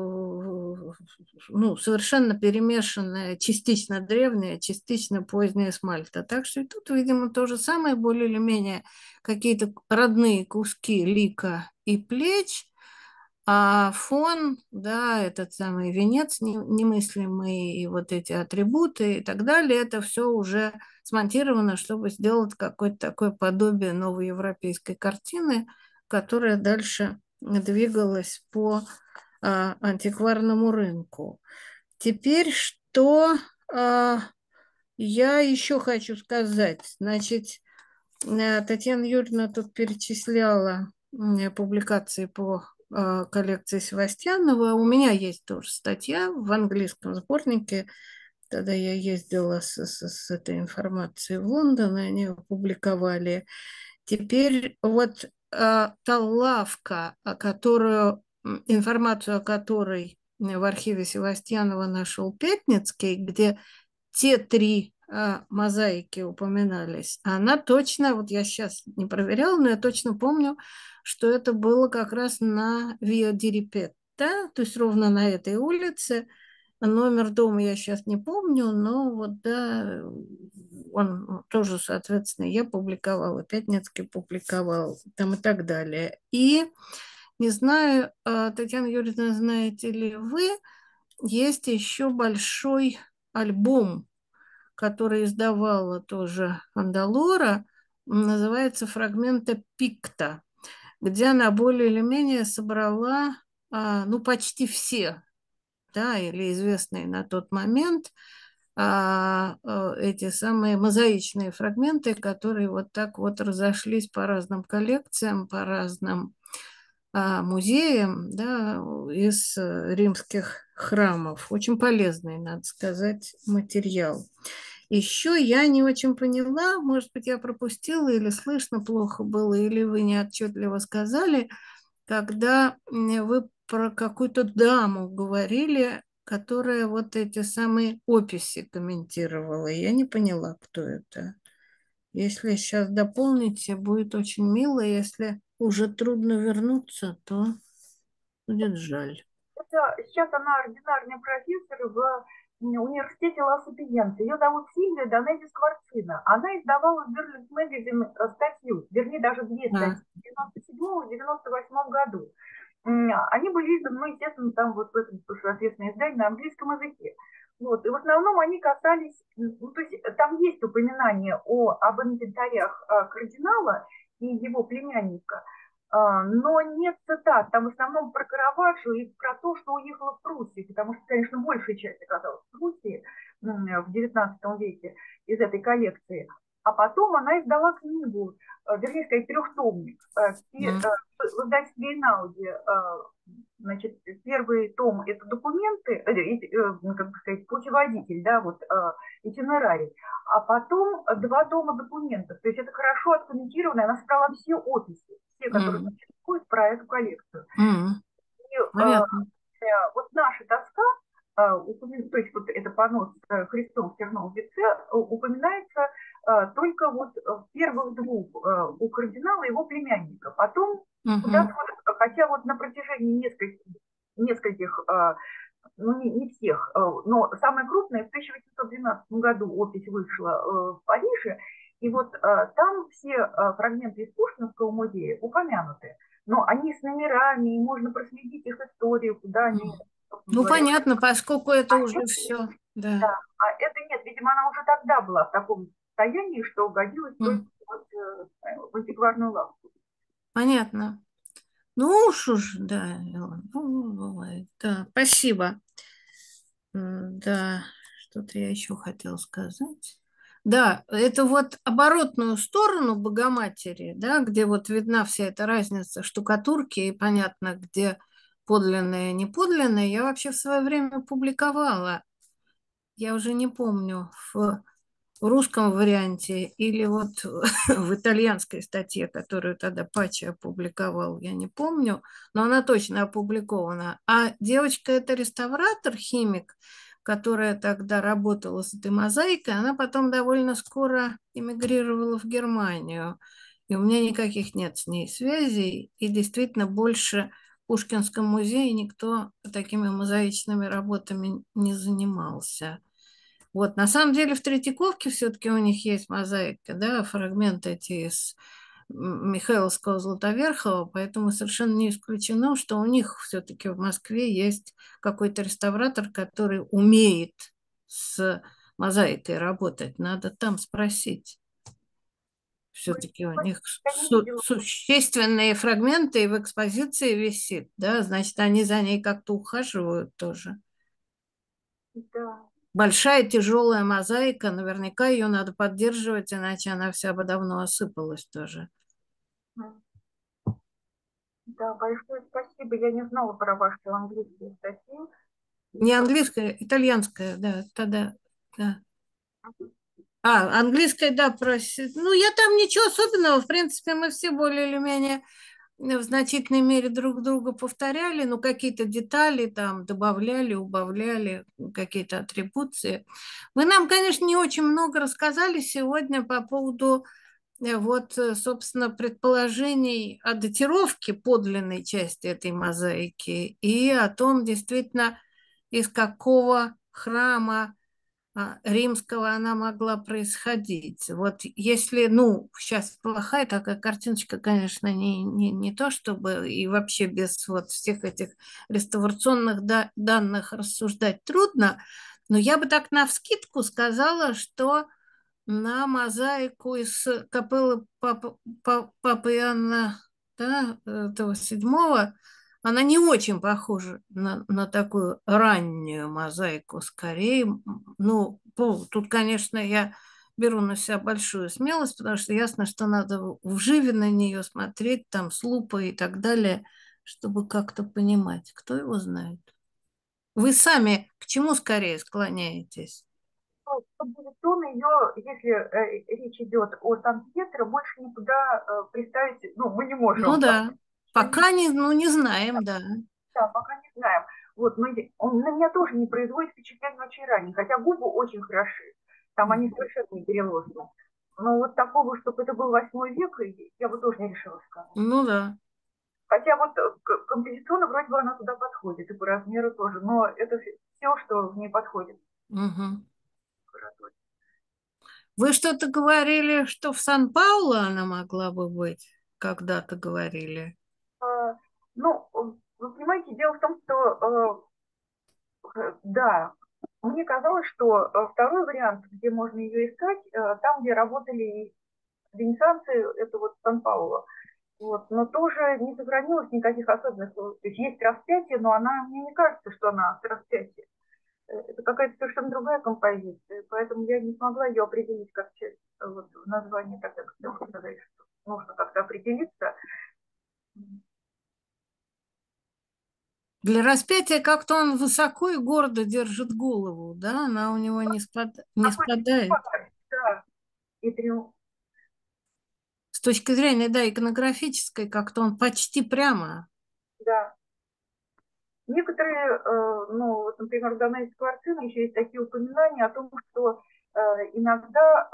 ну, совершенно перемешанная, частично древняя, частично поздняя смальта. Так что и тут, видимо, то же самое, более или менее какие-то родные куски лика и плеч, А фон, да, этот самый венец немыслимый, и вот эти атрибуты и так далее, это все уже смонтировано, чтобы сделать какое-то такое подобие новой европейской картины, которая дальше двигалась по антикварному рынку. Теперь что я еще хочу сказать? Значит, Татьяна Юрьевна тут перечисляла публикации по коллекции Севастьянова. У меня есть тоже статья в английском сборнике. Тогда я ездила с этой информацией в Лондон, и они опубликовали. Теперь вот та лавка, информацию о которой в архиве Севастьянова нашел Пятницкий, где те три мозаики упоминались, она точно, вот я сейчас не проверяла, но я точно помню, что это было как раз на Виа ди Рипетта, то есть ровно на этой улице. Номер дома я сейчас не помню, но вот да, он тоже, соответственно, я публиковала, Пятницкий публиковал, там и так далее. И не знаю, Татьяна Юрьевна, знаете ли вы, есть еще большой альбом, который издавала тоже Андалора, называется «Фрагменты Пикта», где она более или менее собрала, ну, почти все, да, или известные на тот момент, эти самые мозаичные фрагменты, которые вот так вот разошлись по разным коллекциям, по разным музеям, да, из римских храмов. Очень полезный, надо сказать, материал. Еще я не очень поняла, может быть, я пропустила, или слышно плохо было, или вы неотчетливо сказали, когда вы про какую-то даму говорили, которая вот эти самые описи комментировала. Я не поняла, кто это. Если сейчас дополните, будет очень мило. Если уже трудно вернуться, то будет жаль. Сейчас она ординарный профессор в университете Ла Сапиенца. Ее зовут Сильвия Донети Скворцина. Она издавала в Berlin Magazine статью, вернее, даже две статьи, в 97 и 98 году. Они были изданы, ну, естественно, там вот в этом, соответственно, издании на английском языке. Вот. И в основном они касались, ну, то есть там есть упоминание об инвентарях кардинала и его племянника, но нет цитат. Там в основном про Караваджо и про то, что уехала в Пруссию, потому что, конечно, большая часть оказалась в Пруссии в XIX веке из этой коллекции. А потом она издала книгу, вернее сказать, трехтомник. В издательстве Эйнауди, значит, первый том – это документы, как бы сказать, путеводитель, да, вот, итинерарий, а потом два тома документов. То есть это хорошо откомментировано, она собрала все описи, все, которые существуют про эту коллекцию. И вот наша доска, то есть вот это понос с Христом в терновом венце, упоминается только вот в первых двух у кардинала и его племянника. Потом, хотя вот на протяжении нескольких, ну не всех, но самая крупная в 1812 году опись вышла в Париже, и вот там все фрагменты из Пушкинского музея упомянуты, но они с номерами, и можно проследить их историю, куда они... Ну, понятно, поскольку это уже все. Да. Да, а это нет, видимо, она уже тогда была в таком состоянии, что годилась только вот, в антикварную лавку. Понятно. Ну уж, да, бывает. Да, спасибо. Да, что-то я еще хотела сказать. Да, это вот оборотную сторону Богоматери, да, где вот видна вся эта разница штукатурки и понятно, где подлинное и неподлинное, я вообще в свое время публиковала. Я уже не помню, в русском варианте или вот в итальянской статье, которую тогда Пачи опубликовал, я не помню, но она точно опубликована. А девочка – это реставратор, химик, которая тогда работала с этой мозаикой, она потом довольно скоро эмигрировала в Германию. И у меня никаких нет с ней связей, и действительно больше в Пушкинском музее никто такими мозаичными работами не занимался. Вот, на самом деле в Третьяковке все-таки у них есть мозаика, да, фрагменты эти из Михайловского Златоверхова, поэтому совершенно не исключено, что у них все-таки в Москве есть какой-то реставратор, который умеет с мозаикой работать. Надо там спросить. Все-таки у них существенные фрагменты и в экспозиции висит, да, значит, они за ней как-то ухаживают тоже. Да. Большая тяжелая мозаика, наверняка ее надо поддерживать, иначе она вся бы давно осыпалась тоже. Да, большое спасибо. Я не знала про ваши английские статьи. Не английская, итальянская, да, тогда, да. Английская, да, просит. Ну, я там ничего особенного. В принципе, мы все более или менее в значительной мере друг друга повторяли, но какие-то детали там добавляли, убавляли, какие-то атрибуции. Вы нам, конечно, не очень много рассказали сегодня по поводу собственно, предположений о датировке подлинной части этой мозаики и о том, действительно, из какого храма римского она могла происходить. Вот если, сейчас плохая такая картиночка, конечно, не то чтобы, и вообще без вот всех этих реставрационных данных рассуждать трудно, но я бы так навскидку сказала, что на мозаику из капеллы Папы Иоанна, да, этого седьмого, она не очень похожа на такую раннюю мозаику, скорее. Тут, конечно, я беру на себя большую смелость, потому что ясно, что надо вживе на нее смотреть, там, с лупой и так далее, чтобы как-то понимать. Кто его знает? Вы сами к чему скорее склоняетесь? Композиционно ее, если речь идет о Санкт-Петре, больше никуда представить, мы не можем. Ну да, пока не знаем, да. Да, пока не знаем. Вот, но он на меня тоже не производит впечатления очень ранее, хотя губы очень хороши, там они совершенно не переложены. Но вот такого, чтобы это был 8 век, я бы тоже не решила сказать. Ну да. Хотя вот композиционно вроде бы она туда подходит, и по размеру тоже, но это все, что в ней подходит. Угу. Вы что-то говорили, что в Сан-Паулу она могла бы быть? Когда-то говорили. Вы понимаете, дело в том, что да, мне казалось, что второй вариант, где можно ее искать, там, где работали венецианцы, это вот Сан-Пауло. Вот, но тоже не сохранилось никаких особенностей. То есть распятие, но мне не кажется, что она с распятием. Это какая-то совершенно другая композиция, поэтому я не смогла ее определить как часть в названии, тогда, когда вы сказали, что нужно как-то определиться. Для распятия как-то он высоко и гордо держит голову, да? Она у него не спадает. Да, и триумф. С точки зрения, да, иконографической, как-то он почти прямо. Да. Некоторые, вот, например, в Донецкой квартире еще есть такие упоминания о том, что иногда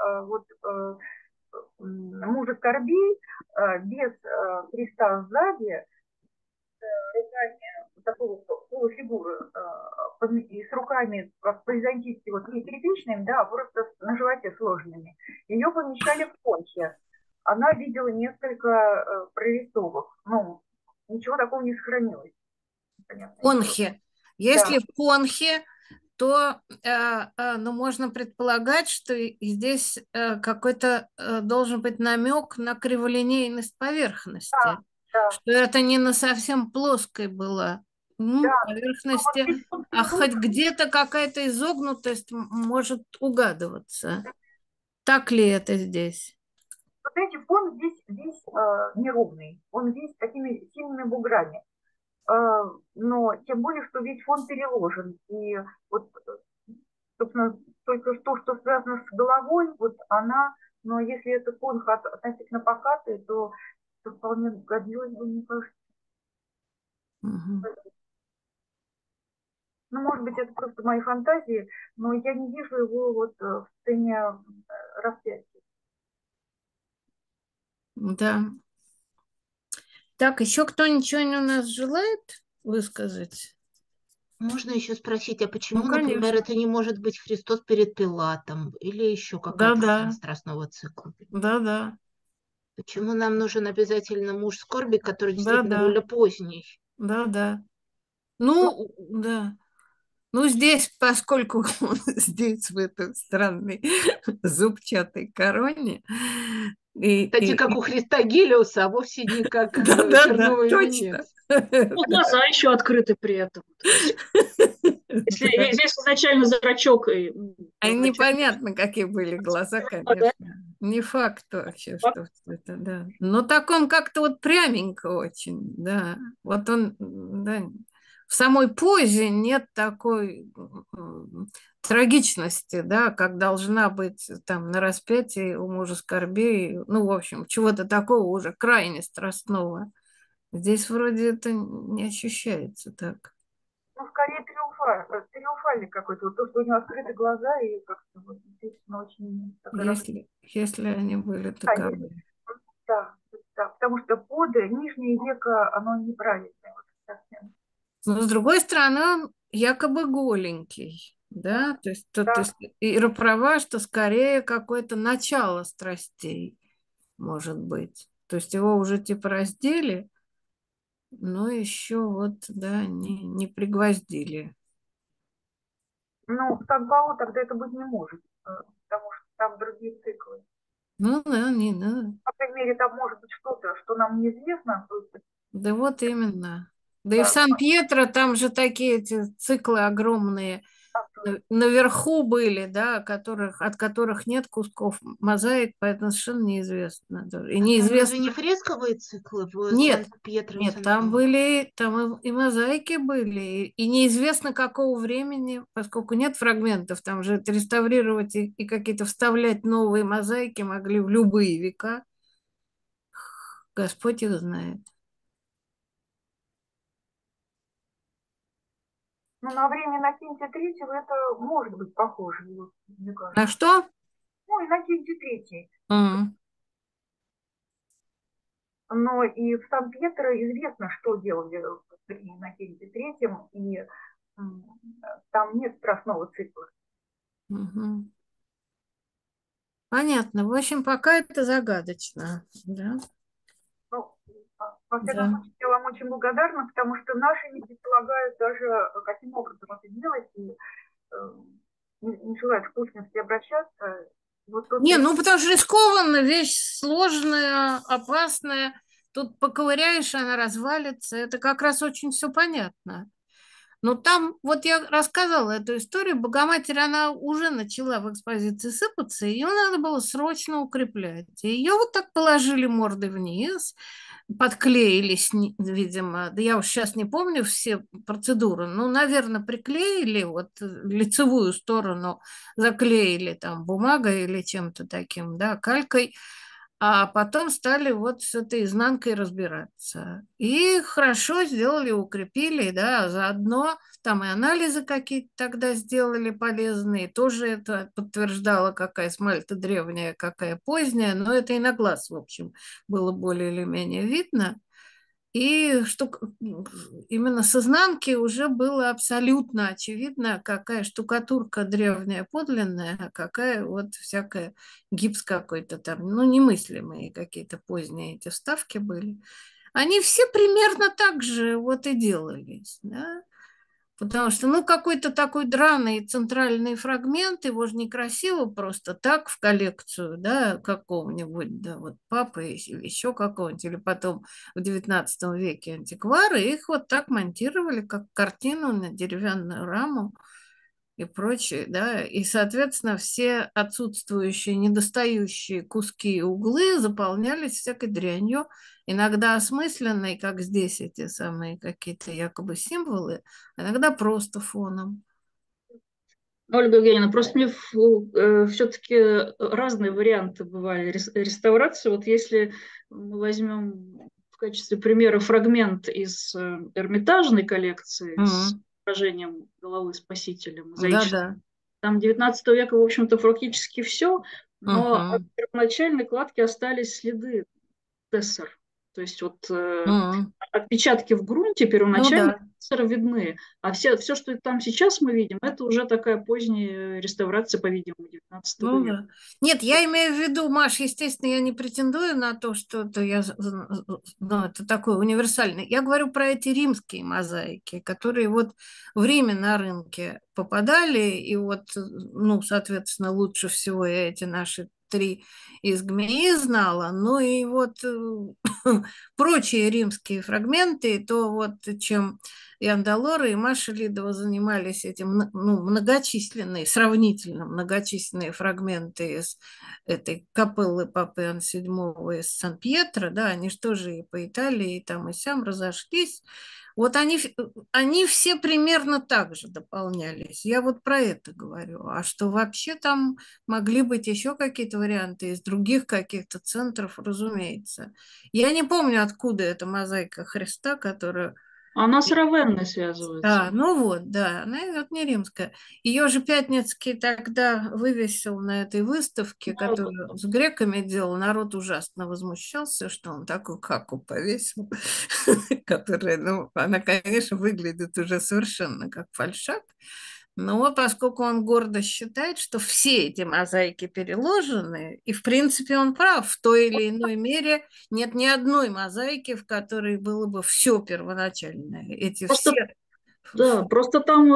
мужа скорбей без креста сзади, руками такого полуфигуры, и с руками как по-византийски, вот не тряпичными, да, а просто на животе сложными, ее помещали в конче. Она видела несколько прорисовок. Ничего такого не сохранилось. Конхе. Если в конхе, то можно предполагать, что здесь какой-то должен быть намек на криволинейность поверхности. Да. Что это не на совсем плоской была поверхности, а хоть где-то какая-то изогнутость может угадываться. Так ли это здесь? Вот эти фон здесь весь неровный, он весь такими сильными буграми. Но тем более, что весь фон переложен. И вот, собственно, только то, что связано с головой, вот она, но если это фон относительно покатый, то вполне годилось бы, мне кажется. Угу. Может быть, это просто мои фантазии, но я не вижу его вот в сцене распятия. Да. Так, еще кто-нибудь у нас желает высказать? Можно еще спросить, а почему, например, это не может быть Христос перед Пилатом или еще какая-то сцена Страстного цикла? Да. Почему нам нужен обязательно муж скорби, который действительно Да-да, довольно поздний? да-да. Ну, Ну, да. Ну, здесь, поскольку он здесь, в этой странной зубчатой короне, кстати, как у Христа Гелиоса, а вовсе не как да-да-да, терновый точно. венец. Ну, глаза еще открыты при этом. Если Да. здесь изначально зрачок и А первоначально, непонятно, какие были глаза, да, конечно. Не факт вообще, что это, да. Но так он как-то вот пряменько очень, да. Вот он, да, в самой позе нет такой трагичности, да, как должна быть там на распятии у мужа скорбей, ну, в общем, чего-то такого уже крайне страстного. Здесь вроде это не ощущается так. Ну, скорее триумфальный какой-то. Вот то, что у него открыты глаза и как-то вот действительно очень такая Если они были раскрытая. таковы. Да, да, потому что под нижнее веко оно неправильное. Вот, совсем. Но с другой стороны, он якобы голенький, Да, да, то есть да. Ира права, что скорее какое-то начало страстей может быть. То есть его уже типа раздели, но еще вот, да, не пригвоздили. Ну, в Танбао тогда это быть не может, потому что там другие циклы. Ну, да, не надо. По крайней мере, там может быть что-то, что нам неизвестно. То есть, Да вот именно. Да и в да, Сан-Пьетро там же такие эти циклы огромные наверху были, да, от которых нет кусков мозаик, поэтому совершенно неизвестно. И Там разве неизвестно. не фресковые циклы в Нет, Сан-Пьетро и нет, там Сан-Паулу? были, там и мозаики были, и неизвестно какого времени, поскольку нет фрагментов, там же это реставрировать и какие-то вставлять новые мозаики могли в любые века. Господь их знает. ну, на время Иннокентия Третьего это может быть похоже, вот, мне кажется. А что? Ну, Иннокентий Третий. М. Но и в Сан-Пьетро известно, что делали при Иннокентии Третьем, и там нет страстного цикла. Мгм. Понятно. В общем, пока это загадочно. Да? Ну, во всяком Да. случае, я вам очень благодарна, потому что наши не предполагают даже, каким образом это делать, и не желают в космосе обращаться. Вот тут Не, ну потому что рискованно, вещь сложная, опасная. Тут поковыряешь, она развалится. Это как раз очень все понятно. Но там, вот я рассказала эту историю, Богоматерь, она уже начала в экспозиции сыпаться, ее надо было срочно укреплять. И ее вот так положили мордой вниз, подклеили, видимо, да я уж сейчас не помню все процедуры, ну, наверное, приклеили вот лицевую сторону, заклеили там бумагой или чем-то таким, да, калькой, а потом стали вот с этой изнанкой разбираться. И хорошо сделали, укрепили, да, а заодно там и анализы какие-то тогда сделали полезные, тоже это подтверждало, какая смальта древняя, какая поздняя, но это и на глаз, в общем, было более или менее видно. И что именно с изнанки уже было абсолютно очевидно, какая штукатурка древняя подлинная, а какая вот всякая гипс какой-то там, ну, немыслимые какие-то поздние эти вставки были. Они все примерно так же вот и делались, да? Потому что, ну, какой-то такой драный центральный фрагмент, его же некрасиво просто так в коллекцию, да, какого-нибудь, да, вот папы или еще какого-нибудь, или потом в XIX веке антиквары, их вот так монтировали, как картину на деревянную раму и прочее, да, и, соответственно, все отсутствующие, недостающие куски и углы заполнялись всякой дрянью, иногда осмысленной, как здесь эти самые какие-то якобы символы, а иногда просто фоном. Ольга Евгеньевна, просто мне все-таки разные варианты бывали реставрации. Вот если мы возьмем в качестве примера фрагмент из Эрмитажной коллекции с изображением головы Спасителя, мозаичной, Да-да. там 19 века, в общем-то, практически все, но от Угу. первоначальной кладки остались следы тессер. То есть вот М. отпечатки в грунте Ну первоначально да. видны, а все, что там сейчас мы видим, это уже такая поздняя реставрация, по-видимому, 19 Ну века. да. Нет, я имею в виду, Маш, естественно, я не претендую на то, что это ну, это такой универсальный. Я говорю про эти римские мозаики, которые вот в Риме на рынке попадали, и вот, ну, соответственно, лучше всего я эти наши три из ГМИ знала, ну и вот прочие римские фрагменты, то вот чем и Андалора, и Маша Лидова занимались этим, ну, многочисленные, сравнительно многочисленные фрагменты из этой капеллы Папы Иоанна VII из Сан-Пьетро, да, они же тоже и по Италии, и там, и сям разошлись. Вот они все примерно так же дополнялись. Я вот про это говорю. А что вообще там могли быть еще какие-то варианты из других каких-то центров, разумеется. Я не помню, откуда эта мозаика Христа, которую Она с Равенной связывается. ну вот, да, она вот не римская. Ее же Пятницкий тогда вывесил на этой выставке, Да, да. которую с греками делал. Народ ужасно возмущался, что он такую каку повесил, которая, ну, она, конечно, выглядит уже совершенно как фальшак. Но поскольку он гордо считает, что все эти мозаики переложены, и, в принципе, он прав, в той или иной мере нет ни одной мозаики, в которой было бы все первоначальное. Эти Просто, все... да, просто там,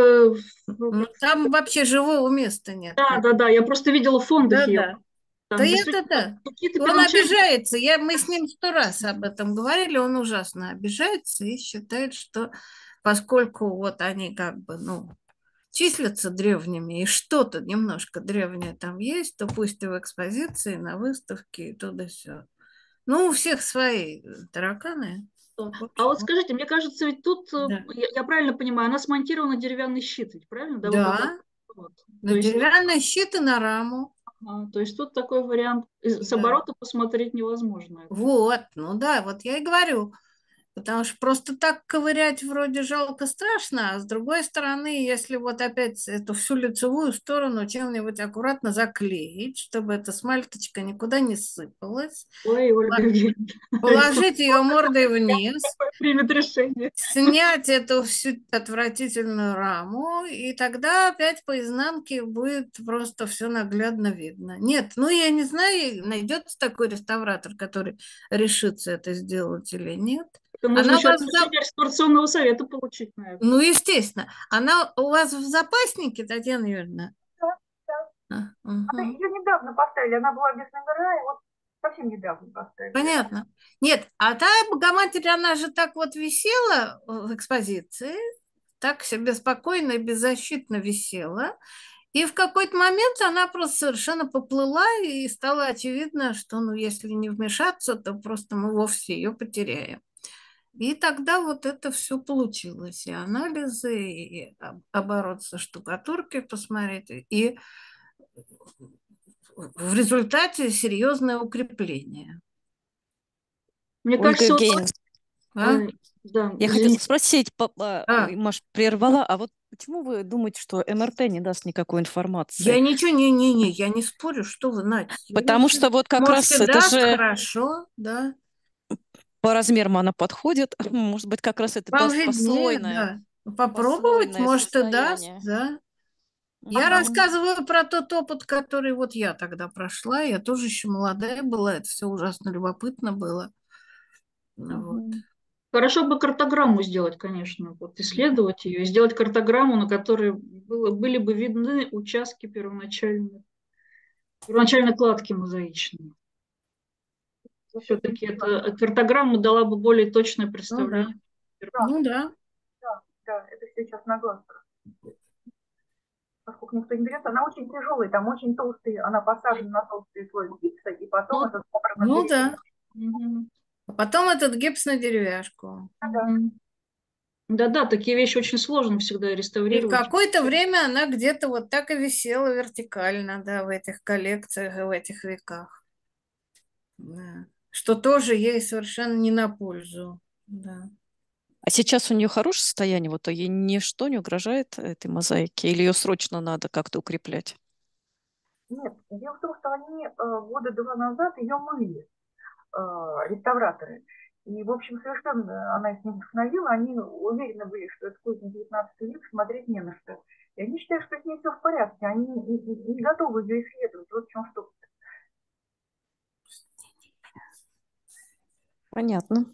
Ну, там вообще живого места нет. да, да, да, я просто видела в фондах ее. Да-да. Да Там это действительно да. какие-то И он первоначальные... обижается. Мы с ним 100 раз об этом говорили, он ужасно обижается и считает, что поскольку вот они как бы, ну, числятся древними, и что-то немножко древнее там есть, то пусть и в экспозиции, на выставке, и то да сё. Ну, у всех свои тараканы. В А вот общем, скажите, мне кажется, ведь тут, да. я правильно понимаю, она смонтирована деревянный щит, ведь правильно? Да, вот, Да, вот. То на есть, деревянной щит и на раму. то есть тут такой вариант, с Да. оборота посмотреть невозможно. Вот, ну да, вот я и говорю. Потому что просто так ковырять вроде жалко, страшно, а с другой стороны, если вот опять эту всю лицевую сторону чем-нибудь аккуратно заклеить, чтобы эта смальточка никуда не сыпалась, Ой, Ольга Евгеньевна, положить ее мордой вниз, примет решение. снять эту всю отвратительную раму, и тогда опять по изнанке будет просто все наглядно видно. Нет, ну я не знаю, найдется такой реставратор, который решится это сделать или нет. Это нужно Она у еще вас разрешение реставрационного совета получить на это. Ну, естественно. Она у вас в запаснике, Татьяна Юрьевна? Да, да. Она Угу. ее недавно поставили, она была без номера, и вот совсем недавно поставили. Понятно. Нет, а та Богоматерь, она же так вот висела в экспозиции, так себе спокойно и беззащитно висела. И в какой-то момент она просто совершенно поплыла, и стало очевидно, что, ну, если не вмешаться, то просто мы вовсе ее потеряем. И тогда вот это все получилось. И анализы, и оборот со штукатурки посмотреть, и в результате серьезное укрепление. Мне Ольга кажется, вот, Евгеньевна, А? да, я хотела извините. спросить, А, Маш, прервала, а вот почему вы думаете, что МРТ не даст никакой информации? я ничего, не, я не спорю, что вы, Надь. Потому что вот как Можете, раз это даст, же хорошо, да. по размерам она подходит. Может быть, как раз это Вам даст виднее, да. Попробовать, послойное может, и даст, состояние. да. Я Мгм. рассказываю про тот опыт, который вот я тогда прошла. Я тоже еще молодая была, это все ужасно любопытно было. Ну вот. Мгм. Хорошо бы картограмму сделать, конечно, вот исследовать ее, и сделать картограмму, на которой были бы видны участки первоначальной кладки мозаичной. Все-таки эта картограмма дала бы более точное Ну да, представление. Да, ну да. да, да, это все сейчас на глаз. Поскольку никто не берет, она очень тяжелая, там очень толстый, она посажена на толстый слой гипса, и потом Ну, этот собран на Ну да. мгм, А потом этот гипс на деревяшку. мгм. Да-да, такие вещи очень сложно всегда И в реставрировать. какое-то время она где-то вот так и висела вертикально, да, в этих коллекциях и в этих веках. Да. Что тоже ей совершенно не на пользу. Да. А сейчас у нее хорошее состояние, вот ей ничто не угрожает этой мозаике, или ее срочно надо как-то укреплять? Нет, дело в том, что они года два назад ее мыли. реставраторы. И, в общем, совершенно она их не вдохновила, они уверены были, что это поздний 19 век, смотреть не на что. И они считают, что с ней все в порядке, они не готовы ее исследовать. Вот в чем штука. Понятно.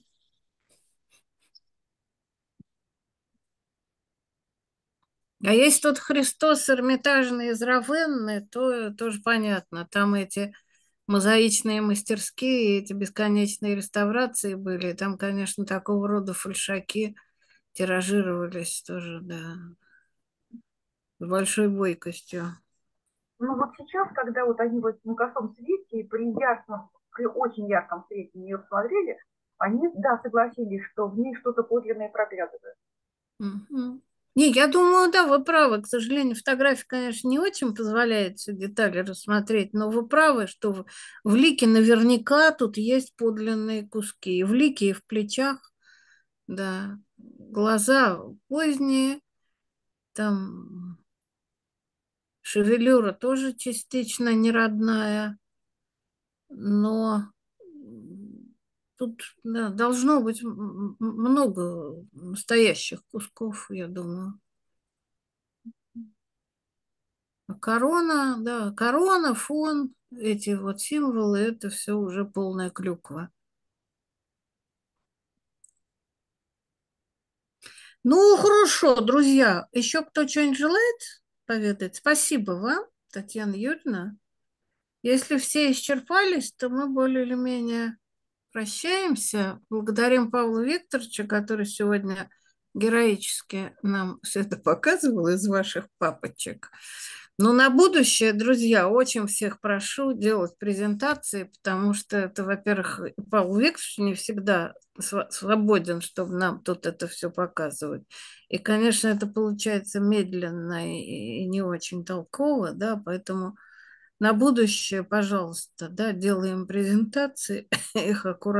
А есть тут Христос Эрмитажный из Равенны, то тоже понятно. Там эти мозаичные мастерские, эти бесконечные реставрации были. Там, конечно, такого рода фальшаки тиражировались тоже, да, с большой бойкостью. Ну вот сейчас, когда вот они вот на косом свете и при очень ярком свете ее посмотрели, они, да, согласились, что в ней что-то подлинное проглядывает. Мгм. Не, я думаю, да, вы правы. К сожалению, фотография, конечно, не очень позволяет все детали рассмотреть, но вы правы, что в лике наверняка тут есть подлинные куски. И в лике, и в плечах, да. Глаза поздние, там шевелюра тоже частично неродная, но тут, да, должно быть много настоящих кусков, я думаю. А корона, да, корона, фон, эти вот символы, это все уже полная клюква. Ну, хорошо, друзья. Еще кто что-нибудь желает поведать? Спасибо вам, Татьяна Юрьевна. Если все исчерпались, то мы более или менее прощаемся. Благодарим Павла Викторовича, который сегодня героически нам все это показывал из ваших папочек. Но на будущее, друзья, очень всех прошу делать презентации, потому что это, во-первых, Павел Викторович не всегда свободен, чтобы нам тут это все показывать. И, конечно, это получается медленно и не очень толково, да, поэтому на будущее, пожалуйста, да, делаем презентации, их аккуратно.